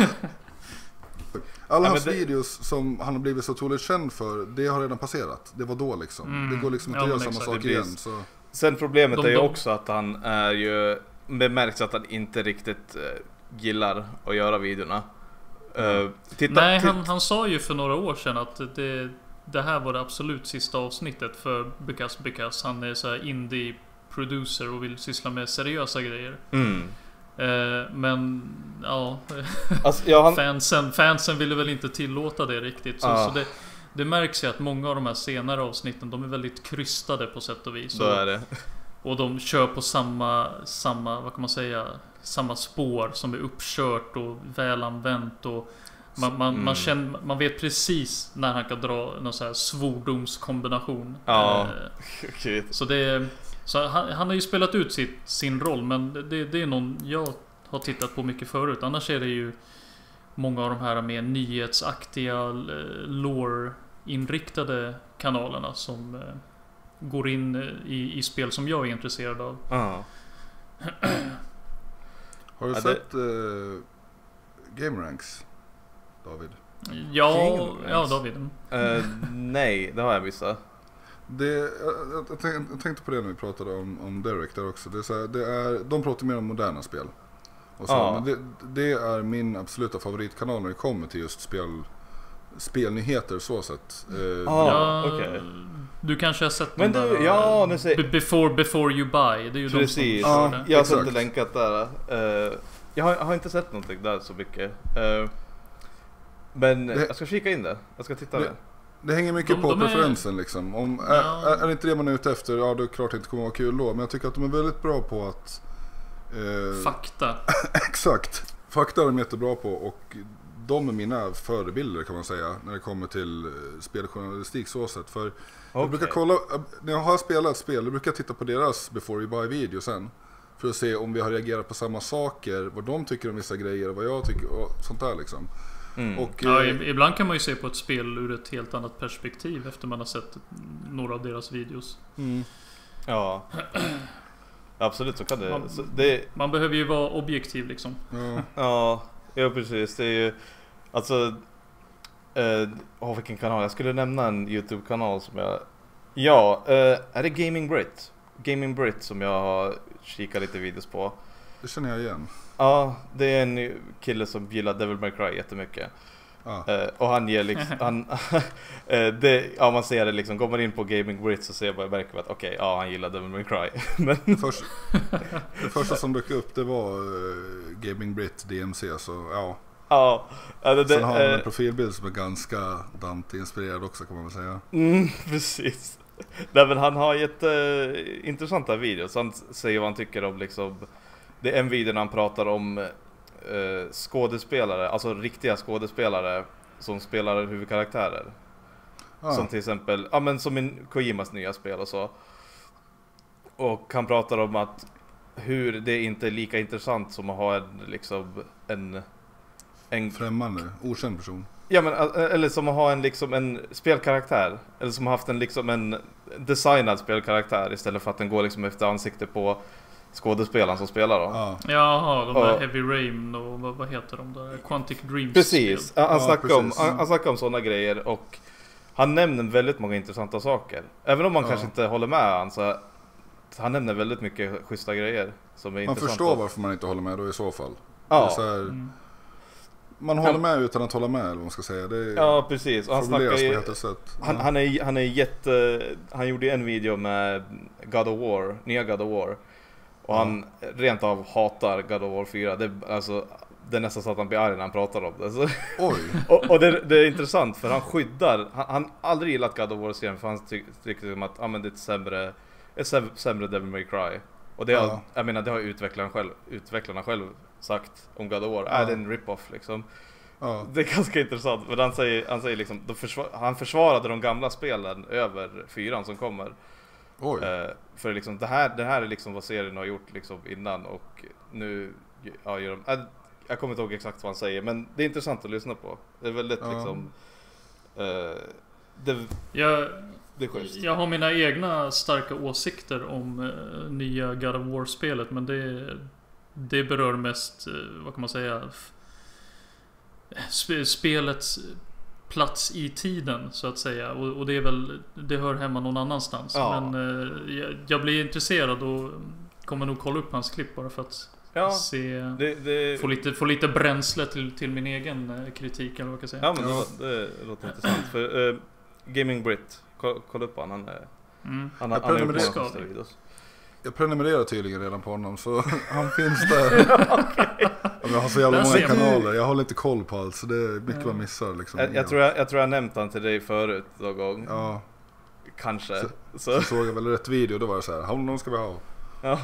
alla ja, hans det... videos som han har blivit så otroligt känd för, det har redan passerat. Det var då liksom. Mm. Det går liksom inte ja, att göra samma sak igen. Så. Sen problemet de, är ju de... också att han är ju, det märks att han inte riktigt uh, gillar att göra videorna. Uh, titta, Nej, titt- han, han sa ju för några år sedan att det... Det här var det absolut sista avsnittet för Because Because han är så här indie producer och vill syssla med seriösa grejer. Mm. Eh, men ja, alltså, ja han... fansen, fansen ville väl inte tillåta det riktigt. Så, ah. så det, det märks ju att många av de här senare avsnitten, de är väldigt krystade på sätt och vis. Så är det. Och de kör på samma, samma, vad kan man säga, samma spår som är uppkört och välanvänt och Man, man, mm. man, känner, man vet precis när han kan dra någon så här svordomskombination. Ja. Eh, så det, så han, han har ju spelat ut sitt, sin roll, men det, det är någon jag har tittat på mycket förut. Annars är det ju många av de här mer nyhetsaktiga, lore-inriktade kanalerna som eh, går in i, i spel som jag är intresserad av. Ja. Har du ja, sett det... uh, Game Ranks? David. Ja, ja David. Uh, nej, det har jag missat. Det, jag, jag, tänkte, jag tänkte på det när vi pratade om, om Derek där också. Det är så här, det är, de pratar mer om moderna spel. Och så, ja. Men det, det är min absoluta favoritkanal när det kommer till just spel, spelnyheter så sätt. Uh, ja, okej. Okay. Du kanske har sett men den du, där, ja, nu ser... before, before you buy. Det är ju precis. De som ja, jag har exakt. sett det länkat där. Uh, jag, har, jag har inte sett någonting där så mycket. Uh, Men det, jag ska kika in det. Jag ska titta det. det. Det hänger mycket de, på de preferensen är... liksom. Om, ja. är, är det inte det man är ute efter, ja då är det klart att det inte kommer vara kul då. Men jag tycker att de är väldigt bra på att... Eh, Fakta. Exakt. Fakta är de jättebra på och de är mina förebilder kan man säga när det kommer till speljournalistik så sätt. För okay. jag brukar kolla, när jag har spelat spel, då brukar jag titta på deras before you buy video sen. För att se om vi har reagerat på samma saker, vad de tycker om vissa grejer, vad jag tycker och sånt där liksom. Mm. Och, ja, eh, ibland kan man ju se på ett spel ur ett helt annat perspektiv efter man har sett några av deras videos. Mm. Ja. Absolut så kan det. Man, så det man behöver ju vara objektiv liksom. Ja, ja, ja precis. Det är ju alltså eh, oh, vilken kanal? Jag skulle nämna en YouTube-kanal som jag ja, eh, är det Gaming Brit? Gaming Brit som jag har kikat lite videos på. Det känner jag igen. Ja, det är en kille som gillar Devil May Cry jättemycket. Ah. Uh, och han ger liksom, han, uh, det, ja man ser det liksom, går man in på Gaming Brit så ser man märker att okej, okay, ja han gillar Devil May Cry. Men det, första, det första som dök upp det var uh, Gaming Brit D M C, så ja. Ja, uh, det, sen har han en uh, profilbild som är ganska Dante-inspirerad också, kan man väl säga. Mm, precis. Nej, men han har gett uh, intressanta videos. Han säger vad han tycker om liksom, det är en video när han pratar om uh, skådespelare, alltså riktiga skådespelare som spelar huvudkaraktärer. Ah. Som till exempel, ja men som in Kojimas nya spel och så. Och han pratar om att hur det inte är lika intressant som att ha en liksom en en främmande, okänd person. Ja men eller som att ha en liksom en spelkaraktär, eller som har haft en liksom en designad spelkaraktär istället för att den går liksom efter ansikte på skådespelaren som spelar då. Ja. Jaha, de där och, Heavy Rain och vad, vad heter de där? Quantic Dreams. Precis. Han, han ja, snackar precis. om han, han snackar om sådana grejer och han nämner väldigt många intressanta saker. Även om man ja. kanske inte håller med han, så han nämner väldigt mycket schyssta grejer som är man intressanta. Man förstår varför man inte håller med då i så fall. Ja. Det är så här, mm. Man håller med utan att hålla med, eller vad man ska säga. Det är, ja, precis. Och han snackar ju, sätt. Han, ja. han är han är jätte han gjorde en video med God of War, nya God of War. Och ja. han rent av hatar God of War fyra. Det alltså det är nästan så att han blir arg när han pratar om det. Så. Oj. och och det, det är intressant för han skyddar han, han aldrig gillat God of War-serien för han tycker ty- ty- att ah, men det är ett sämre ett sämre Devil May Cry. Och det har, ja. jag menar det har utvecklarna själv utvecklarna själv sagt om God of War. Ja. Är det en rip-off liksom. Ja. Det är ganska intressant. Men han säger, han säger liksom, försvar, han försvarade de gamla spelen över fyran som kommer. Oj. Uh, för liksom, det, här, det här är liksom vad serien har gjort liksom innan. Och nu ja, gör de, jag, jag kommer inte ihåg exakt vad han säger. Men det är intressant att lyssna på. Det är väldigt ja. liksom uh, det, jag, det är schysst. Jag har mina egna starka åsikter om uh, nya God of War-spelet. Men det, det berör mest, uh, vad kan man säga, spelets plats i tiden så att säga, och, och det är väl det hör hemma någon annanstans. Ja. Men eh, jag, jag blir intresserad och kommer nog kolla upp hans klipp bara för att ja, se det, det... Få, lite, få lite bränsle till, till min egen eh, kritik eller vad jag kan säga. Ja men ja. Det, det låter intressant för uh, Gaming Brit, kolla, kolla upp han han är mm. han, han, han är på första videos. Jag prenumererar tydligen redan på honom, så han finns där. Okay. Jag har så jävla många kanaler. Jag håller inte koll på allt, så det är mycket man missar liksom. Jag, jag, tror jag, jag tror jag nämnt han till dig förut någon gång. Ja. Kanske. Så, så. så såg jag väl rätt video, då var det så här, honom ska vi ha. Ja.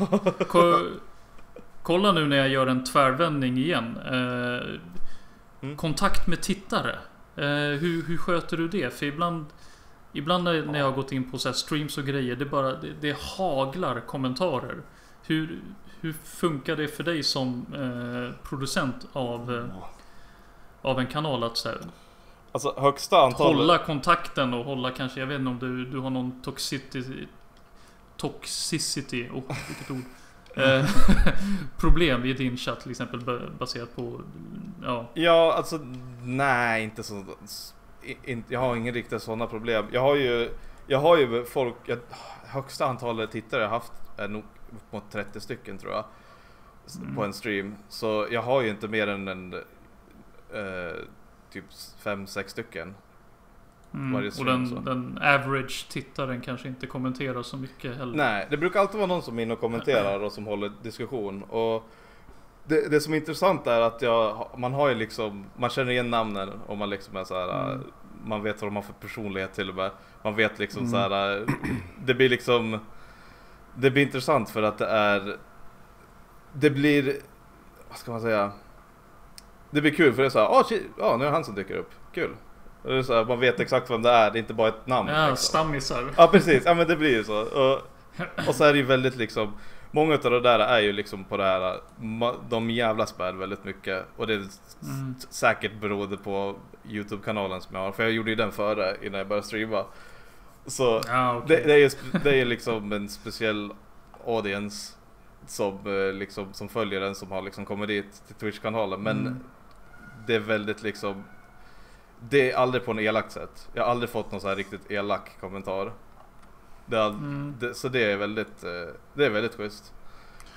Kolla nu när jag gör en tvärvändning igen. Eh, mm. Kontakt med tittare. Eh, hur, hur sköter du det? För ibland... Ibland när jag har gått in på så här streams och grejer, det bara det, det haglar kommentarer. Hur, hur funkar det för dig som eh, producent av eh, av en kanal att så här, alltså högsta antal hålla kontakten och hålla kanske, jag vet inte om du du har någon toxicity toxicity och oh, vilket ord. Eh, problem i din chatt till exempel baserat på ja. Ja, alltså nej, inte så. Jag har ingen riktigt sådana problem. Jag har ju jag har ju folk jag, högsta antalet tittare jag haft är nog upp mot trettio stycken tror jag mm. på en stream. Så jag har ju inte mer än en eh, typ fem sex stycken. Mm. Varje stream, och den, den average tittaren kanske inte kommenterar så mycket heller. Nej, det brukar alltid vara någon som är inne och kommenterar och som håller diskussion. Och Det, det som är intressant är att jag, man har ju liksom, man känner igen namnen och man liksom är så här, mm. man vet vad de har för personlighet till och med. Man vet liksom mm. så här, det blir liksom, det blir intressant för att det är, det blir, vad ska man säga, det blir kul för det är så här, åh, shit, ja, nu är han som dyker upp, kul. Det är så här, man vet exakt vem det är, det är inte bara ett namn. Ja, liksom. Stammisar. Ja, precis, ja men det blir ju så. Och, och så är det ju väldigt liksom, många av det där är ju liksom på det här, de jävla spel väldigt mycket. Och det är mm. säkert beroende på YouTube-kanalen som jag har. För jag gjorde ju den före innan jag började streama. Så ah, okay. det, det är ju det är liksom en speciell audience som, liksom, som följer den, som har liksom kommit dit till Twitch-kanalen. Men mm. det är väldigt liksom, det är aldrig på en elak sätt. Jag har aldrig fått någon så här riktigt elak kommentar. Det är, mm. det, så det är väldigt det är väldigt schysst.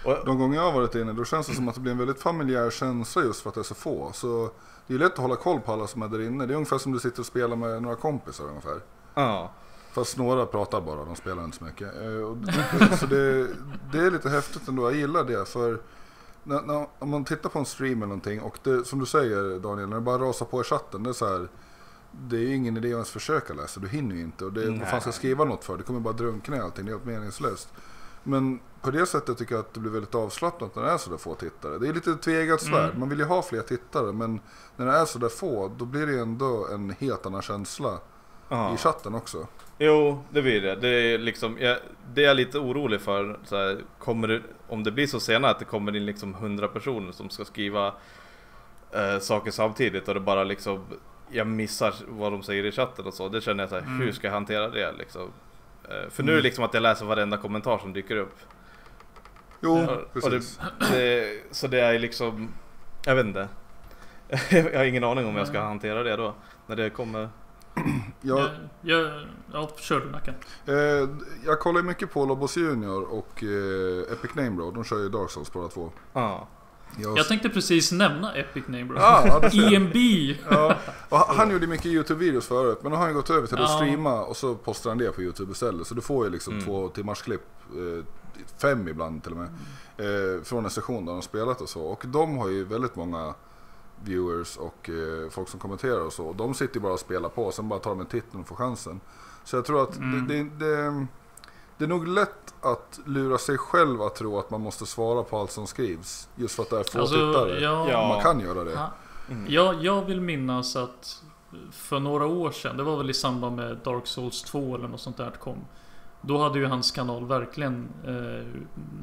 Och de gånger jag har varit inne, då känns det som att det blir en väldigt familjär känsla just för att det är så få. Så det är lätt att hålla koll på alla som är där inne. Det är ungefär som du sitter och spelar med några kompisar ungefär. Ja. Fast några pratar bara, de spelar inte så mycket. Så det, det är lite häftigt ändå, jag gillar det. För när, när, om man tittar på en stream eller någonting, och det, som du säger Daniel, när det bara rasar på i chatten, det är så här, det är ju ingen idé att ens försöka läsa, du hinner ju inte. Och det, vad fan ska skriva något för? Det kommer bara drunkna i allting, det är helt meningslöst. Men på det sättet tycker jag att det blir väldigt avslappnat när det är så där få tittare. Det är lite tvegat svärd, mm. man vill ju ha fler tittare, men när det är så där få, då blir det ändå en helt annan känsla. Aha. I chatten också. Jo, det blir det. Det är liksom, jag, det är jag lite orolig för. Så här, kommer det, om det blir så senare att det kommer in liksom hundra personer som ska skriva eh, saker samtidigt och det bara liksom, jag missar vad de säger i chatten och så. Det känner jag så här, mm. hur ska jag hantera det liksom? Eh, för nu är det liksom att jag läser varenda kommentar som dyker upp. Jo, och, precis. Och det, det, så det är liksom, jag vet inte. Jag har ingen aning om jag ska hantera det då, när det kommer. Jag, jag, jag kör du nacken. Eh, jag kollar mycket på Lobos Junior och eh, Epic Name Bro. De kör ju Dark Souls båda två. Ah. Jag, jag tänkte precis nämna Epic Name Bro. Ah, E M B. Ja. Och han gjorde mycket YouTube-videos förut, men nu har han gått över till att ah. streama och så postar han det på YouTube istället. Så du får ju liksom mm. två timmars klipp, eh, fem ibland till och med, eh, från en session där de spelat och så. Och de har ju väldigt många viewers och eh, folk som kommenterar och så. Och de sitter ju bara och spelar på, sen bara tar de en titt och får chansen. Så jag tror att mm. det, det, det, det är nog lätt att lura sig själv att tro att man måste svara på allt som skrivs. Just för att det är få alltså, tittare. Ja, man kan göra det. Mm. Jag, jag vill minnas att för några år sedan, det var väl i samband med Dark Souls två eller något sånt där kom. Då hade ju hans kanal verkligen eh,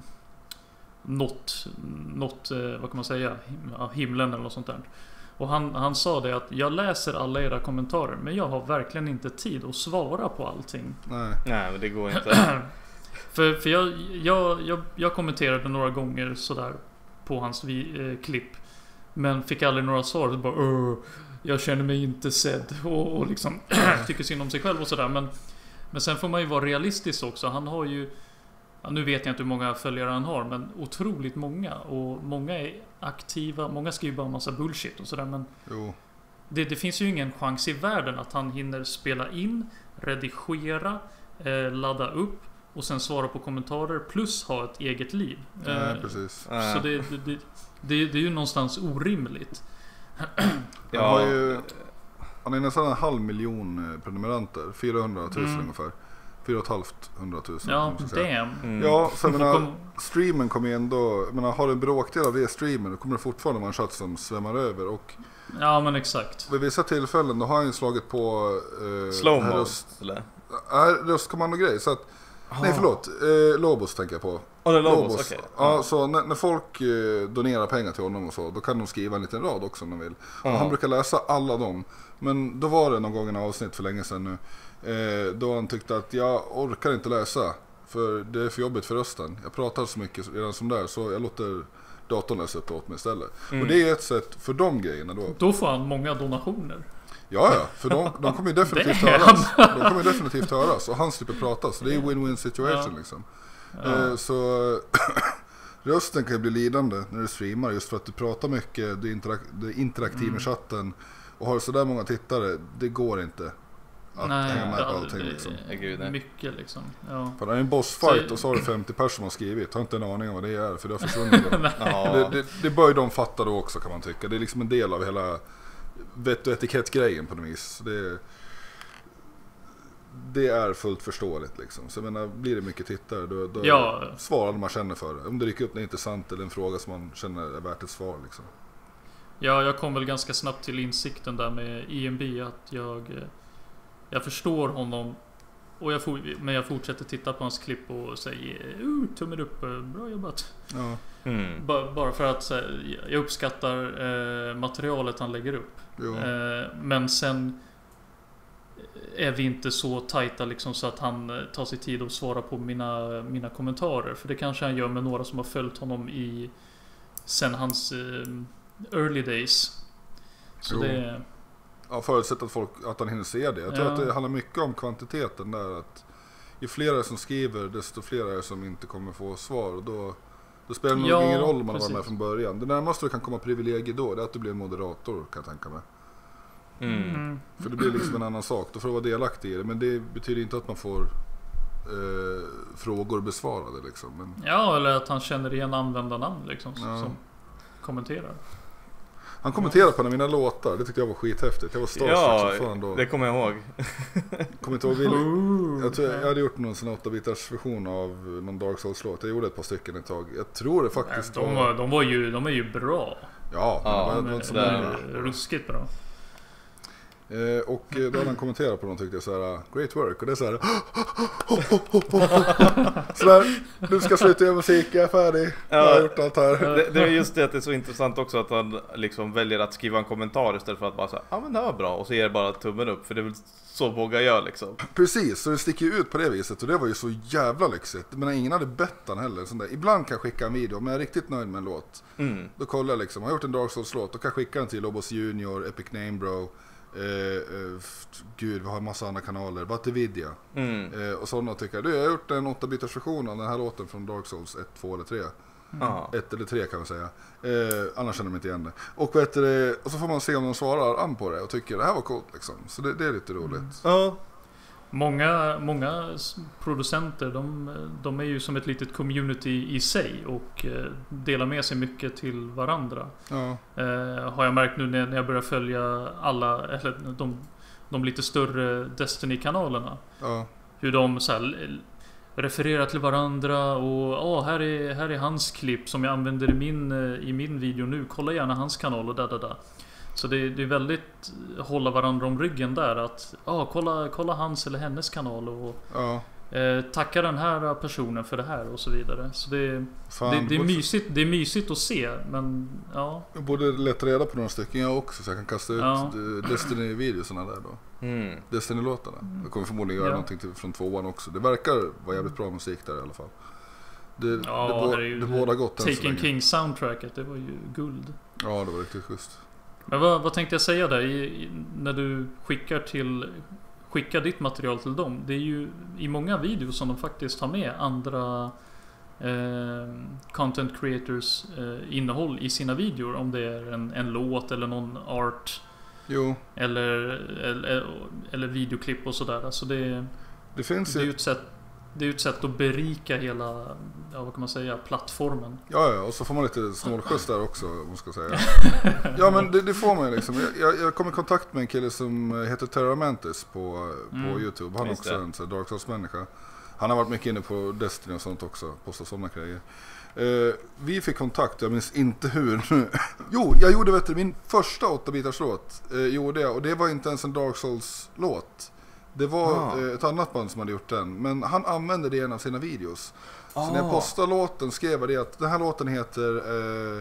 något, något vad kan man säga, himlen eller något sånt där. Och han, han sa det att jag läser alla era kommentarer, men jag har verkligen inte tid att svara på allting. Nej, Nej men det går inte. för för jag, jag, jag, jag kommenterade några gånger sådär på hans vi, eh, klipp, men fick aldrig några svar. Det bara, jag känner mig inte sedd och, och liksom tycker synd om sig själv och sådär. Men, men sen får man ju vara realistisk också. Han har ju, ja, nu vet jag inte hur många följare han har, men otroligt många. Och många är aktiva, många skriver bara en massa bullshit och sådär. Men jo. Det, det finns ju ingen chans i världen att han hinner spela in, redigera, eh, ladda upp och sen svara på kommentarer plus ha ett eget liv. Nej, eh, precis. Så det, det, det, det, det är ju någonstans orimligt. Han har ju, han är nästan en halv miljon prenumeranter, fyrahundratusen mm. ungefär. fyra femhundratusen. Ja, damn. Mm. Ja, så jag menar, streamen kommer ju ändå, jag menar, har du en bråkdel av det streamen, då kommer det fortfarande vara en chatt som svämmar över. Och ja, men exakt. Vid vissa tillfällen, då har han ju slagit på eh, slow-mo röst, eller? Äh, röstkommando-grej, så att oh. nej, förlåt, eh, Lobos tänker jag på. Oh, det är Lobos, okej. Okay. Ja, oh. Så när, när folk eh, donerar pengar till honom och så, då kan de skriva en liten rad också om de vill. Oh. Och han brukar läsa alla dem. Men då var det någon gång en avsnitt för länge sedan nu, Eh, då han tyckte att jag orkar inte läsa, för det är för jobbigt för rösten. Jag pratar så mycket redan som där, så jag låter datorn läsa upp åt mig istället. Mm. Och det är ett sätt för de grejerna då. Då får han många donationer. Ja, ja, för de, de kommer ju definitivt höras. De kommer definitivt höras och han slipper prata, så det är en win-win situation ja. liksom. Ja. Eh, så rösten kan ju bli lidande när du streamar, just för att du pratar mycket, du är, interak- du är interaktiv mm. med chatten och har så där många tittare, det går inte. Att nej, hänga med det, på allting liksom. Det, mycket liksom. Ja. För det är en bossfight så, och så har du femtio personer som har skrivit. Har inte en aning om vad det är, för det har försvunnit. ja. det, det, det bör ju de fatta då också, kan man tycka. Det är liksom en del av hela vett- och etikett-grejen på något vis. Det, det är fullt förståeligt liksom. Så jag menar, blir det mycket tittare, då, då ja. svarar man känner för det. Om det rycker upp något intressant eller en fråga som man känner är värt ett svar liksom. Ja, jag kom väl ganska snabbt till insikten där med E M B att jag Jag förstår honom och jag for, men jag fortsätter titta på hans klipp och säger uh, tummen upp, bra jobbat. Ja. Mm. Ba, bara för att här, jag uppskattar eh, materialet han lägger upp. Eh, men sen är vi inte så tajta liksom, så att han tar sig tid att svara på mina, mina kommentarer. För det kanske han gör med några som har följt honom i sen hans eh, early days. Så jo. det Ja, förutsatt att, folk, att han hinner se det. Jag tror ja. att det handlar mycket om kvantiteten där. Att ju fler som skriver, desto fler som inte kommer få svar. Och då Då spelar det nog ja, ingen roll om man precis. var med från början. Det närmaste du kan komma privilegier då, det är att du blir moderator, kan jag tänka mig. Mm. Mm. För det blir liksom en annan sak. Då får du vara delaktig i det. Men det betyder inte att man får eh, frågor besvarade liksom. Men... Ja, eller att han känner igen användarnamn liksom, Ja. som kommenterar. Han kommenterade på en av mina låtar. Det tyckte jag var skithäftigt. Jag var starstruck Ja, som fan då. det kommer jag ihåg. Kommer inte ihåg vilken. Jag, tror, jag hade gjort någon sån åtta bitars version av någon Dark Souls-låt. Jag gjorde ett par stycken ett tag. Jag tror det faktiskt de, var, de, var ju, de är ju bra. Ja, ja men De det var är, inte så de är många. ruskigt bra. Eh, och då hade han kommenterat på dem och tyckte jag så här: great work. Och det är så här sådär, du ska sluta göra musik, jag är färdig. Ja. Jag har gjort allt här. Det, det är just det att det är så intressant också att han liksom väljer att skriva en kommentar istället för att bara säga ja ah, men det var bra och så ger det bara tummen upp, för det är väl så många gör liksom. Precis, så det sticker ju ut på det viset och det var ju så jävla lyxigt. Men ingen hade bett han heller. Sån där. Ibland kan jag skicka en video om jag är riktigt nöjd med en låt. Mm. Då kollar jag liksom, har jag gjort en Dark Souls-låt, då kan jag skicka den till Lobos Junior, Epic Name Bro. Eh, eh, gud, vi har en massa andra kanaler, Batividya Mm. eh, och sådana tycker jag. Du, jag har gjort en åtta bitars version av den här låten från Dark Souls ett, två eller tre. Ja. Ett eller tre kan man säga. Eh, annars känner de inte igen det. Och, vet du, och så får man se om de svarar an på det och tycker det här var coolt liksom. Så det, det är lite roligt. Ja. Många, många s- producenter, de, de är ju som ett litet community i sig och eh, delar med sig mycket till varandra. Ja, Eh, har jag märkt nu när, när jag börjar följa alla, eller de, de lite större Destiny-kanalerna. ja, Hur de så här, refererar till varandra och åh, här är, här är hans klipp som jag använder i min, eh, i min video nu. Kolla gärna hans kanal och da da da. Så det, det är väldigt hålla varandra om ryggen där. Att ah, kolla, kolla hans eller hennes kanal och ja. eh, tacka den här personen för det här och så vidare. Så det, Fan, det, det, är borde- mysigt, det är mysigt att se. Men ja, Jag borde leta reda på några stycken jag också så jag kan kasta ut Ja. eh, Destiny-videorna där då. Mm. Destiny-låtarna. Jag kommer förmodligen göra Ja. någonting till, från tvåan också. Det verkar vara jävligt bra musik där i alla fall. Det, ja det, bo, det är ju det båda gott än så Taken länge. King soundtracket, det var ju guld. Ja, det var riktigt schysst. Men vad, vad tänkte jag säga där i, i, när du skickar till skickar ditt material till dem? Det är ju i många videos som de faktiskt har med andra eh, content creators eh, innehåll i sina videor, om det är en, en låt eller någon art Jo, eller, eller, eller videoklipp och sådär. Alltså det, det finns det är ju ju... ett sätt det är ju ett sätt att berika hela, ja, vad kan man säga, plattformen. Ja, ja, och så får man lite snålskjuts där också, om man ska säga. Ja, men det, det får man ju liksom. Jag, jag kom i kontakt med en kille som heter Terra Mantis på, på Mm. YouTube. Han är Just också det. en så här Dark Souls-människa. Han har varit mycket inne på Destiny och sånt också, postat sådana grejer. Eh, vi fick kontakt, jag minns inte hur nu. Jo, jag gjorde vet du, min första åtta bitars låt eh, gjorde jag, och det var inte ens en Dark Souls-låt. Det var Ah. eh, ett annat band som hade gjort den, men han använde det i en av sina videos. Så när jag Ah. postade låten skrev jag det att den här låten heter eh,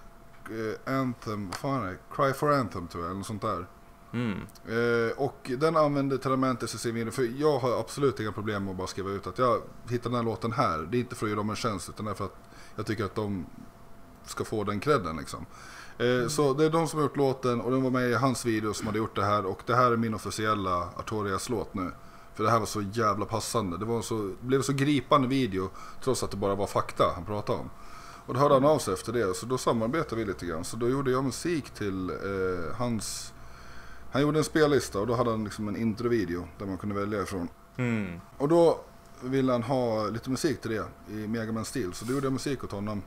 eh, Anthem, vad fan är det? Cry for Anthem tror jag, eller något sånt där. Mm. Eh, och den använde Teramentis i sin video, för jag har absolut inga problem med att bara skriva ut att jag hittar den här låten här. Det är inte för att göra dem en tjänst, utan det är för att jag tycker att de ska få den credden liksom. Eh, så det är de som har gjort låten, och de var med i hans video som hade gjort det här, och det här är min officiella Artorias låt nu. För det här var så jävla passande. Det var så, det blev så gripande video, trots att det bara var fakta han pratade om. Och då hörde han av sig efter det, så då samarbetade vi lite grann. Så då gjorde jag musik till eh, hans... Han gjorde en spellista, och då hade han liksom en introvideo där man kunde välja ifrån. Mm. Och då ville han ha lite musik till det i Mega Man-stil, så då gjorde jag musik åt honom.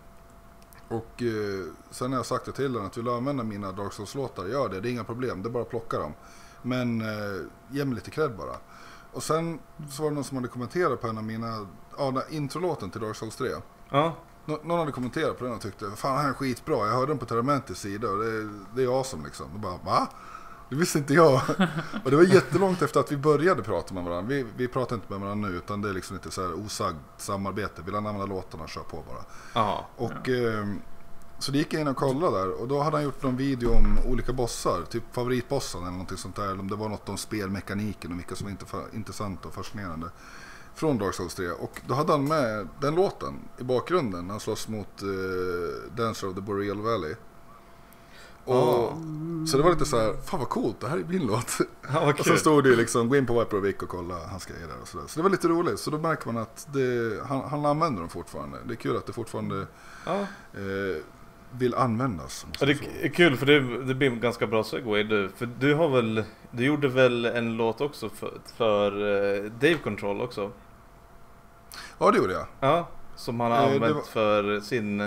Och eh, sen har jag sagt det till honom att vill du använda mina Dark Souls-låtar, gör det, det är inga problem, det är bara att plocka dem. Men eh, ge mig lite cred bara. Och sen så var det någon som hade kommenterat på en av mina, ja, den introlåten till Dark Souls tre. Ja. Nå- någon hade kommenterat på den och tyckte, fan det här är skitbra, jag hörde den på Teramentis sida och det, det är awesome liksom. Och bara, va? Det visste inte jag. Och det var jättelångt efter att vi började prata med varandra. Vi, vi pratar inte med varandra nu, utan det är liksom lite så här osagd samarbete. Vill han använda låtarna, kör på bara. Ja. Och eh, så det gick jag in och kollade där, och då hade han gjort någon video om olika bossar, typ favoritbossen eller någonting sånt där, eller om det var något om spelmekaniken och vilka som var inte- intressant och fascinerande från Dark Souls tre. Och då hade han med den låten i bakgrunden när han slåss mot eh, Dancer of the Boreal Valley. Och Ah. Så det var lite så här, fan vad coolt, det här är min låt. Ja, vad och så stod det liksom, gå in på Viper och Vic och kolla hans grejer där och sådär. Så det var lite roligt, så då märker man att det, han, han använder dem fortfarande. Det är kul att det fortfarande ja. eh, vill användas. Ja, det är kul för det, det blir en ganska bra segway du. För du har väl, du gjorde väl en låt också för, för uh, Dave Control också? Ja, det gjorde jag. Ja, som han har eh, använt var... för sin,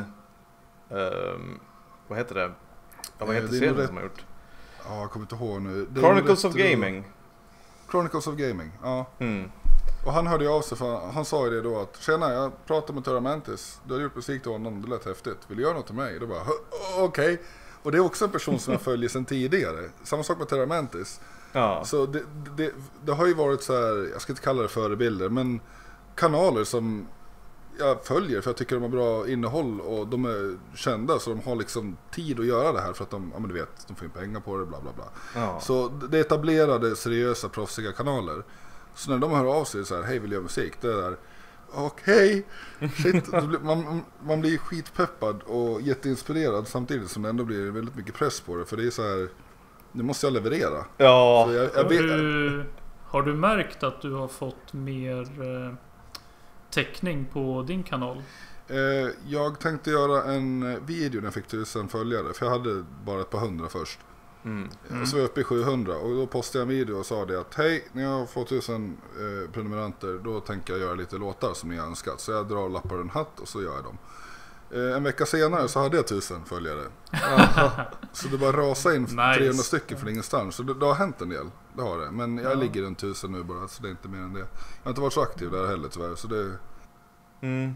um, vad heter det? Ja, vad heter eh, serien rätt... som har gjort? Ja, jag kommer inte ihåg nu. Det Chronicles of Gaming. Chronicles of Gaming, ja. Mm. Och han hörde ju av sig, för han sa ju det då att tjena, jag pratade med Teramantis, du har gjort musik till honom, det lät häftigt, vill du göra något till mig? Då bara, okej. Okay. Och det är också en person som jag följer sedan tidigare. Samma sak med Teramantis. Ja. Så det, det, det har ju varit så här, jag ska inte kalla det förebilder, men kanaler som jag följer för jag tycker de har bra innehåll och de är kända, så de har liksom tid att göra det här för att de, ja men du vet, de får in pengar på det, bla bla bla. Ja. Så det är etablerade, seriösa, proffsiga kanaler. Så när de hör av sig så här, hej, vill jag göra musik? Det är där, okej, okay. man, man blir skitpeppad och jätteinspirerad samtidigt som det ändå blir väldigt mycket press på det. För det är så här, nu måste jag leverera. Ja. Så jag, jag har, vet, du, har du märkt att du har fått mer eh, täckning på din kanal? eh, jag tänkte göra en video när jag fick tusen följare. För jag hade bara ett par hundra först. Mm. Mm. Och så var jag uppe i sjuhundra och då postade jag en video och sa det att hej, när jag får tusen eh, prenumeranter då tänker jag göra lite låtar som ni har önskat. Så jag drar lappar och en hatt och så gör jag dem. Eh, en vecka senare så hade jag tusen följare. Så det bara rasade in nice. trehundra stycken från ingenstans. Så det, det har hänt en del, det har det. Men jag ja. ligger runt tusen nu bara, så det är inte mer än det. Jag har inte varit så aktiv där heller tyvärr, så det... Mm.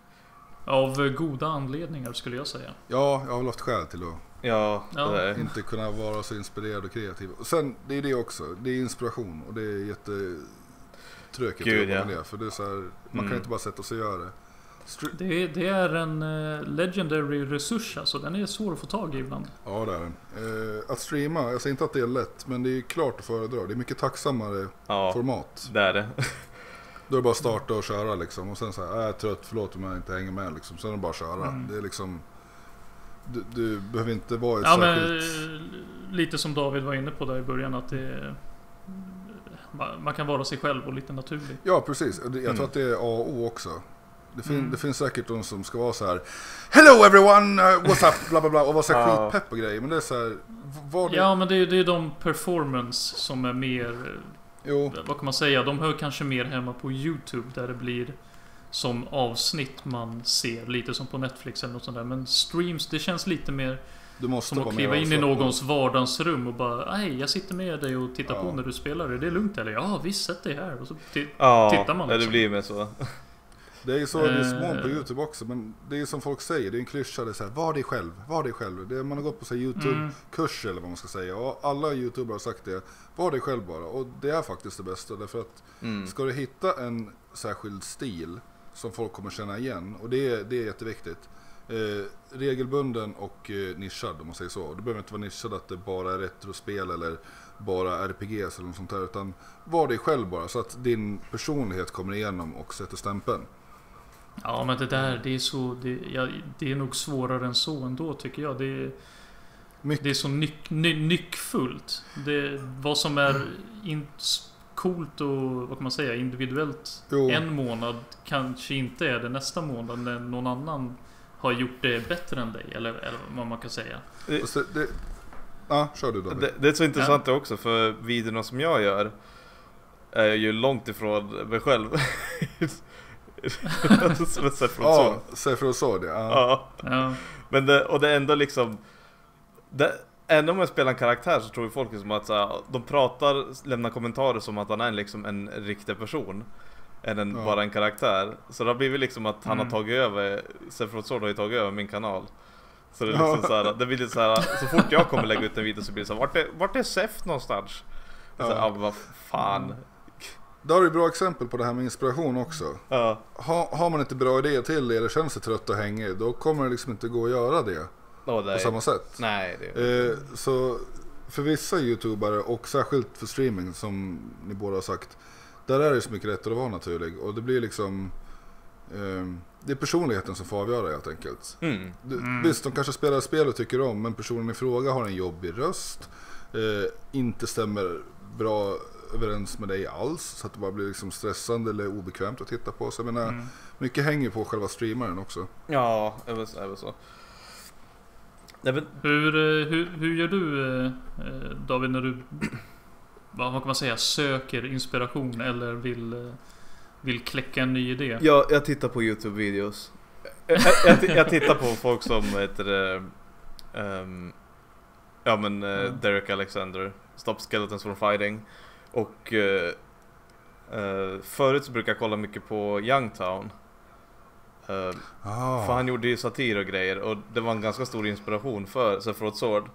Av goda anledningar skulle jag säga. Ja, jag har väl haft skäl till att ja, det är. inte kunna vara så inspirerad och kreativ. Och sen, det är det också. Det är inspiration och det är jättetråkigt att jobba med det. För det är så här, man mm. kan inte bara sätta sig och göra det. Str- det, är, det är en uh, legendary resurs, alltså. Den är svår att få tag i ibland. Ja, det är den. Uh, att streama, jag säger inte att det är lätt, men det är klart att föredra. Det är mycket tacksammare ja, format. Det är det. Då är det bara att starta och köra liksom. Och sen så här, jag är trött, förlåt om jag inte hänger med liksom. Sen är det bara att köra. Mm. Det är liksom... Du, du behöver inte vara ett ja, särskilt... men, lite som David var inne på där i början, att det, man kan vara sig själv och lite naturlig. Ja, precis. Jag mm. tror att det är A och O också. Det, fin- mm. det finns säkert de som ska vara så här: hello everyone, uh, what's up, bla bla bla, och vara så här ja. skitpepp och grejer. Men det är så här, vad det... Ja, men det är, det är de performance som är mer... Jo. Vad kan man säga? De hör kanske mer hemma på YouTube, där det blir som avsnitt man ser, lite som på Netflix eller något sånt där. Men streams, det känns lite mer du måste som att kliva in i någons vardagsrum och bara, nej, jag sitter med dig och tittar ja. på när du spelar det. Det är lugnt, eller? Ja, visst, sätt dig här. Och så t- ja, tittar man. Ja, det blir med så. Det är ju så, det är små på YouTube också, men det är som folk säger, det är en klyscha, det är så här, var dig själv, var dig själv. Det är, man har gått på så här YouTube-kurs mm. eller vad man ska säga, och alla YouTubers har sagt det, var dig själv bara. Och det är faktiskt det bästa, därför att mm. ska du hitta en särskild stil som folk kommer känna igen, och det är, det är jätteviktigt. Eh, regelbunden och eh, nischad, om man säger så. Det behöver inte vara nischad att det bara är retrospel eller bara R P Gs eller något sånt där, utan var dig själv bara, så att din personlighet kommer igenom och sätter stämpeln. Ja, men det där, det är så det, ja, det är nog svårare än så ändå, tycker jag. Det är, det är så nyck, ny, nyckfullt. Det, vad som är in, coolt och, vad kan man säga, individuellt jo. en månad kanske inte är det nästa månad när någon annan har gjort det bättre än dig, eller, eller vad man kan säga. Det, det, ja, kör du då. Det, det är så intressant ja. också, för videorna som jag gör är ju långt ifrån mig själv. Ja, Sefro sa det. Ja. Ja. Men det, och det är ändå liksom det, ändå om jag spelar en karaktär så tror ju folk som att så här, de pratar, lämnar kommentarer som att han är liksom en riktig person än en, ja. bara en karaktär. Så det har blivit liksom att han mm. har tagit över, Sefro Sword har ju tagit över min kanal. Så det är liksom ja. så här, det blir så här, så fort jag kommer lägga ut en video så blir det så här, vart är, vart är Sef någonstans? Ja. Så här, ah, vad fan. Mm. Där har du bra exempel på det här med inspiration också. Ja. Ha, har man inte bra idéer till det eller känner sig trött och hängig, då kommer det liksom inte gå att göra det oh, på samma sätt. Nej, det är... eh, så för vissa YouTubare och särskilt för streaming som ni båda har sagt, där är det så mycket lättare att vara naturlig. Och det blir liksom, eh, det är personligheten som får avgöra helt enkelt. Mm. Du, Mm. Visst, de kanske spelar spel och tycker om, men personen i fråga har en jobbig röst, eh, inte stämmer bra överens med dig alls, så att det bara blir liksom stressande eller obekvämt att titta på. Så jag menar, mm. mycket hänger på själva streamaren också. Ja, det är så, är så. Men... Hur, hur, hur gör du, David, när du vad kan man säga, söker inspiration eller vill, vill kläcka en ny idé? Ja, jag tittar på YouTube-videos. Jag, jag, jag tittar på folk som heter um, ja men uh, Derek Alexander, Stop Skeletons from Fighting. Och uh, uh, förut så brukar jag kolla mycket på Youngtown. Uh, ah. För han gjorde ju satir och grejer, och det var en ganska stor inspiration för Sephiroth Sword.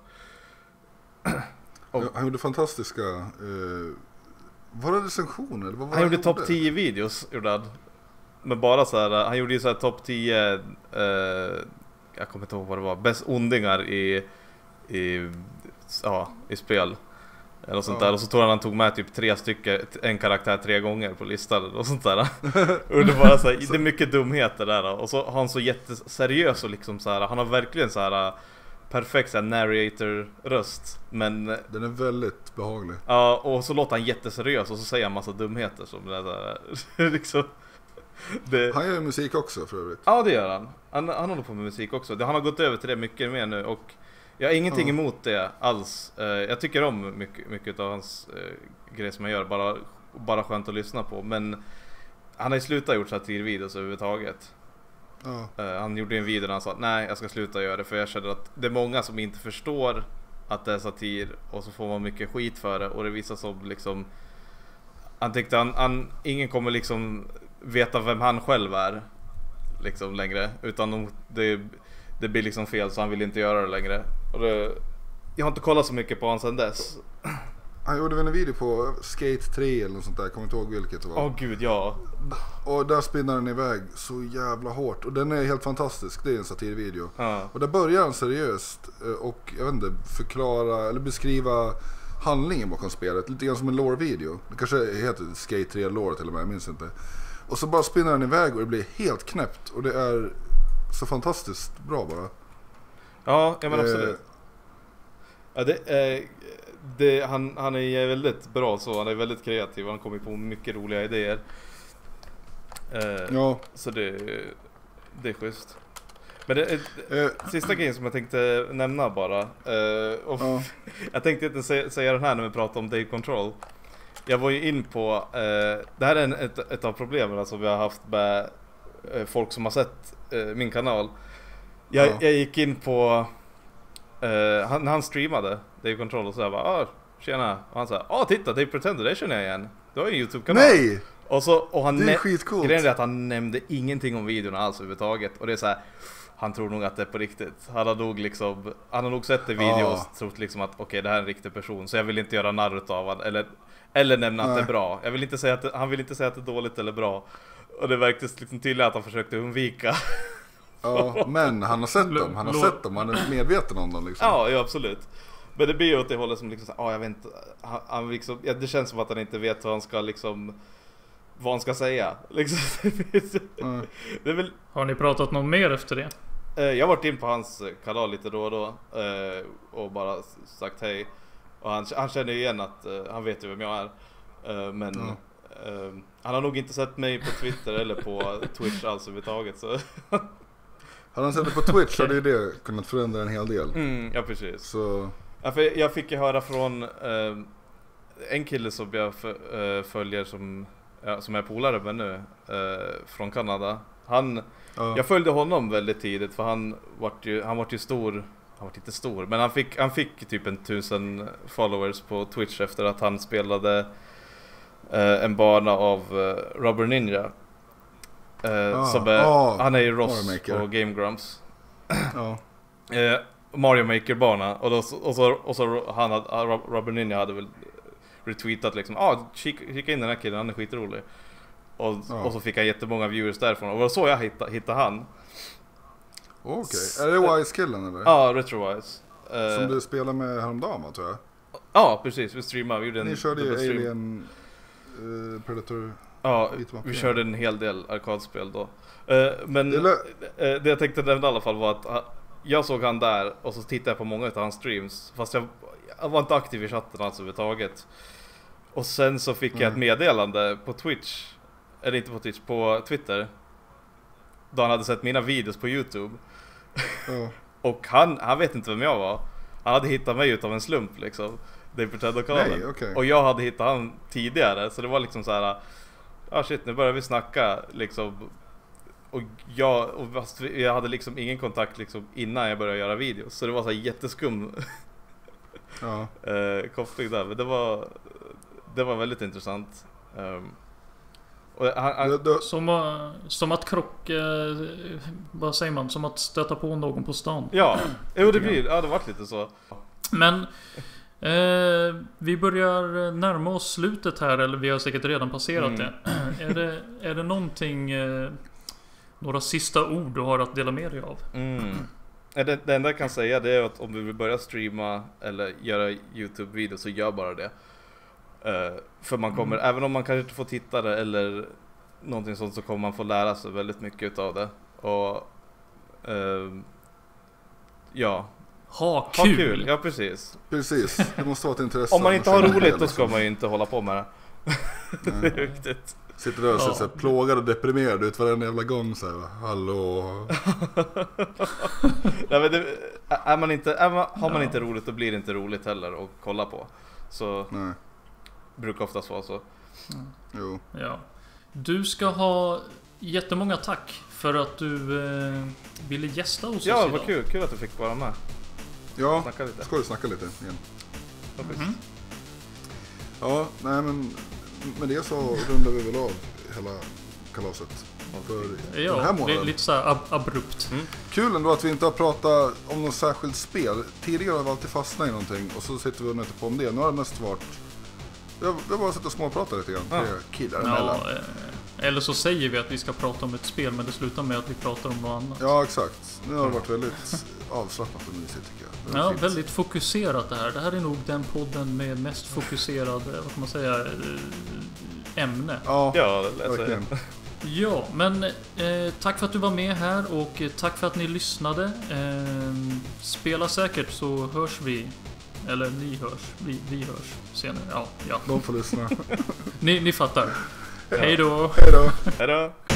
Och han gjorde fantastiska uh, var det recensioner? Vad var han, han gjorde topp tio videos gjorde han. Men bara så här, han gjorde ju så här topp tio uh, jag kommer inte ihåg vad det var, bäst ondingar i i ja, i spel eller sånt ja. där, och så tror han han tog med typ tre stycken, en karaktär tre gånger på listan och sånt där. Och det bara så här, det är mycket dumheter där, och så har han så jätteseriös och liksom så här, han har verkligen så här perfekt så här narrator-röst, men den är väldigt behaglig. Ja, och så låter han jätteseriös och så säger han massa dumheter som det där liksom. Det... Han gör ju musik också för övrigt. Ja, det gör han. Han, han håller på med musik också. Han har gått över till det mycket mer nu, och jag har ingenting ja. emot det alls. Jag tycker om mycket, mycket av hans äh, grejer som han gör. Bara, bara skönt att lyssna på. Men han har ju slutat gjort satirvideos överhuvudtaget. Ja. Uh, han gjorde en video där han sa att nej, jag ska sluta göra det, för jag känner att det är många som inte förstår att det är satir, och så får man mycket skit för det. Och det visar som liksom, han tyckte han, han ingen kommer liksom veta vem han själv är liksom längre, utan de, det, det blir liksom fel, så han vill inte göra det längre. Och det, jag har inte kollat så mycket på honom sedan dess. Han gjorde väl en video på Skate tre eller något sånt där, jag kommer inte ihåg vilket det var. Åh oh, gud, ja. Och där spinnar den iväg så jävla hårt, och den är helt fantastisk. Det är en satirvideo. Ja. Och där börjar han seriöst och jag vet inte, förklara eller beskriva handlingen bakom spelet, lite grann som en lore-video. Det kanske heter Skate tre lore till och med, jag minns inte. Och så bara spinnar den iväg och det blir helt knäppt, och det är så fantastiskt bra bara. Ja, ja men absolut. Eh. Ja, det, eh, det, han, han är väldigt bra så, han är väldigt kreativ, han kommer på mycket roliga idéer. Eh, ja. Så det, det är schysst. Men det, eh, sista grejen som jag tänkte nämna bara. Eh, och ja. Jag tänkte inte säga, säga den här när vi pratar om Day Control. Jag var ju in på, eh, det här är en, ett, ett av problemen alltså, vi har haft med eh, folk som har sett eh, min kanal. Jag, ja. jag gick in på, eh, han, han streamade Day Control och så jag bara, ah, tjena. Och han sa, ah titta, det är Pretender, det känner jag igen. Du har ju en YouTube-kanal. Nej! Och, så, och han det är skitcoolt. Grejen är att han nämnde ingenting om videon alls överhuvudtaget. Och det är så här, han tror nog att det är på riktigt. Han har nog liksom, han har nog sett det video och ah. trott liksom att okej, okay, det här är en riktig person, så jag vill inte göra narr av han, eller eller nämna Nej. att det är bra. Jag vill inte säga att det, han vill inte säga att det är dåligt eller bra. Och det verkades liksom tydligt att han försökte undvika. Ja, men han har sett dem. Han har sett dem, han är medveten om dem liksom. Ja, ja absolut. Men det blir ju åt det hållet som liksom så, ah, jag vet inte, han, han liksom, ja, det känns som att han inte vet vad han ska liksom, vad han ska säga liksom. Mm. Det är väl... Har ni pratat något mer efter det? Jag har varit in på hans kanal lite då och då och bara sagt hej. Och han, han känner ju igen att han vet ju vem jag är. Men mm. han har nog inte sett mig på Twitter eller på Twitch alls överhuvudtaget. Så. Hade han sett det på Twitch hade ju det kunnat förändra en hel del. Mm, ja, precis. Så... Ja, för jag fick ju höra från eh, en kille som jag f- följer som, ja, som är polare med nu, eh, från Kanada. Han, ja. Jag följde honom väldigt tidigt, för han vart ju, han vart ju stor, han vart inte stor, men han fick, han fick typ en tusen followers på Twitch efter att han spelade eh, en bana av eh, Rubber Ninja. Eh, ah, som är, ah, han är ju Ross på Game Grumps. Ja. eh, Mario Maker-bana. Och, då, och så, och så han hade, Rubber Ninja hade väl retweetat liksom, ah, kika, kika in den här killen, han är skitrolig. Och, ja. och så fick han jättemånga viewers därifrån. Och det var så jag hittade, hittade han. Okej, okay. Är det Wise-killen eller? Ja, RetroWise. Som uh, du spelade med häromdagen, tror jag. Ja, precis, vi streamade. Vi Ni körde ju Alien uh, Predator Ja, vi körde en hel del arkadspel då. Uh, men det, uh, det jag tänkte nämna i alla fall var att uh, jag såg han där och så tittade jag på många av hans streams. Fast jag, jag var inte aktiv i chatten alltså överhuvudtaget. Och sen så fick mm. jag ett meddelande på Twitch. Eller inte på Twitch, på Twitter. Då han hade sett mina videos på YouTube. Mm. Och han, han vet inte vem jag var. Han hade hittat mig utav en slump liksom. Det är Pretendo-kanalen. Okay. Och jag hade hittat han tidigare. Så det var liksom så här. Ja ah, shit, nu börjar vi snacka liksom. Och jag, och fast jag hade liksom ingen kontakt liksom innan jag började göra videos. Så det var så här jätteskum ja. eh, koppling där. Men det var, det var väldigt intressant. Um, och han, han, det, det, som, som att krock, eh, vad säger man? Som att stöta på någon på stan. Ja, jo, det blir, ja, det var lite så. Men eh, vi börjar närma oss slutet här. Eller vi har säkert redan passerat mm. det. Är det. Är det någonting... Eh, några sista ord du har att dela med dig av? Mm. Det, det enda jag kan säga det är att om du vill börja streama eller göra YouTube-videos så gör bara det. Uh, för man kommer, mm. även om man kanske inte får tittare eller någonting sånt, så kommer man få lära sig väldigt mycket av det. Och uh, ja. Ha kul. ha kul! Ja, precis. Precis, det måste vara ett intresse. Om man inte har roligt då ska man ju inte hålla på med det. Det är viktigt. Sitter där och ser ja. plågad och deprimerad ut varenda jävla gång så här. Hallå. Nej, men det, är man inte, är man, har man ja. inte roligt, då blir det inte roligt heller att kolla på. Så nej. Brukar oftast vara så. Mm. Jo. Ja. Du ska ha jättemånga tack för att du eh, ville gästa hos oss ja, idag. Ja, vad kul. Kul att du fick vara med. Ja, snacka lite. ska du snacka lite igen. Mm-hmm. Ja, nej men med det så rundar vi väl av hela kalaset för ja, den här månaden. Lite så här ab- abrupt. Mm. Kul ändå att vi inte har pratat om något särskilt spel. Tidigare har vi alltid fastnat i någonting och så sitter vi och nöter på om det. Nu har det mest varit... Vi har, vi har bara suttit och småpratat lite grann. Ja. Killar emellan. Ja, eller så säger vi att vi ska prata om ett spel, men det slutar med att vi pratar om något annat. Ja, exakt. Nu har det varit väldigt avslappnat och mysigt tycker jag. Ja, fint. Väldigt fokuserat det här. Det här är nog den podden med mest fokuserad, vad kan man säga, ämne. Ja, ja verkligen. Ja, men eh, tack för att du var med här och tack för att ni lyssnade. Eh, spela säkert så hörs vi. Eller ni hörs. Vi, vi hörs senare. Ja, ja. De får lyssna. ni, ni fattar. Ja. Hej då. Hej då. Hej då.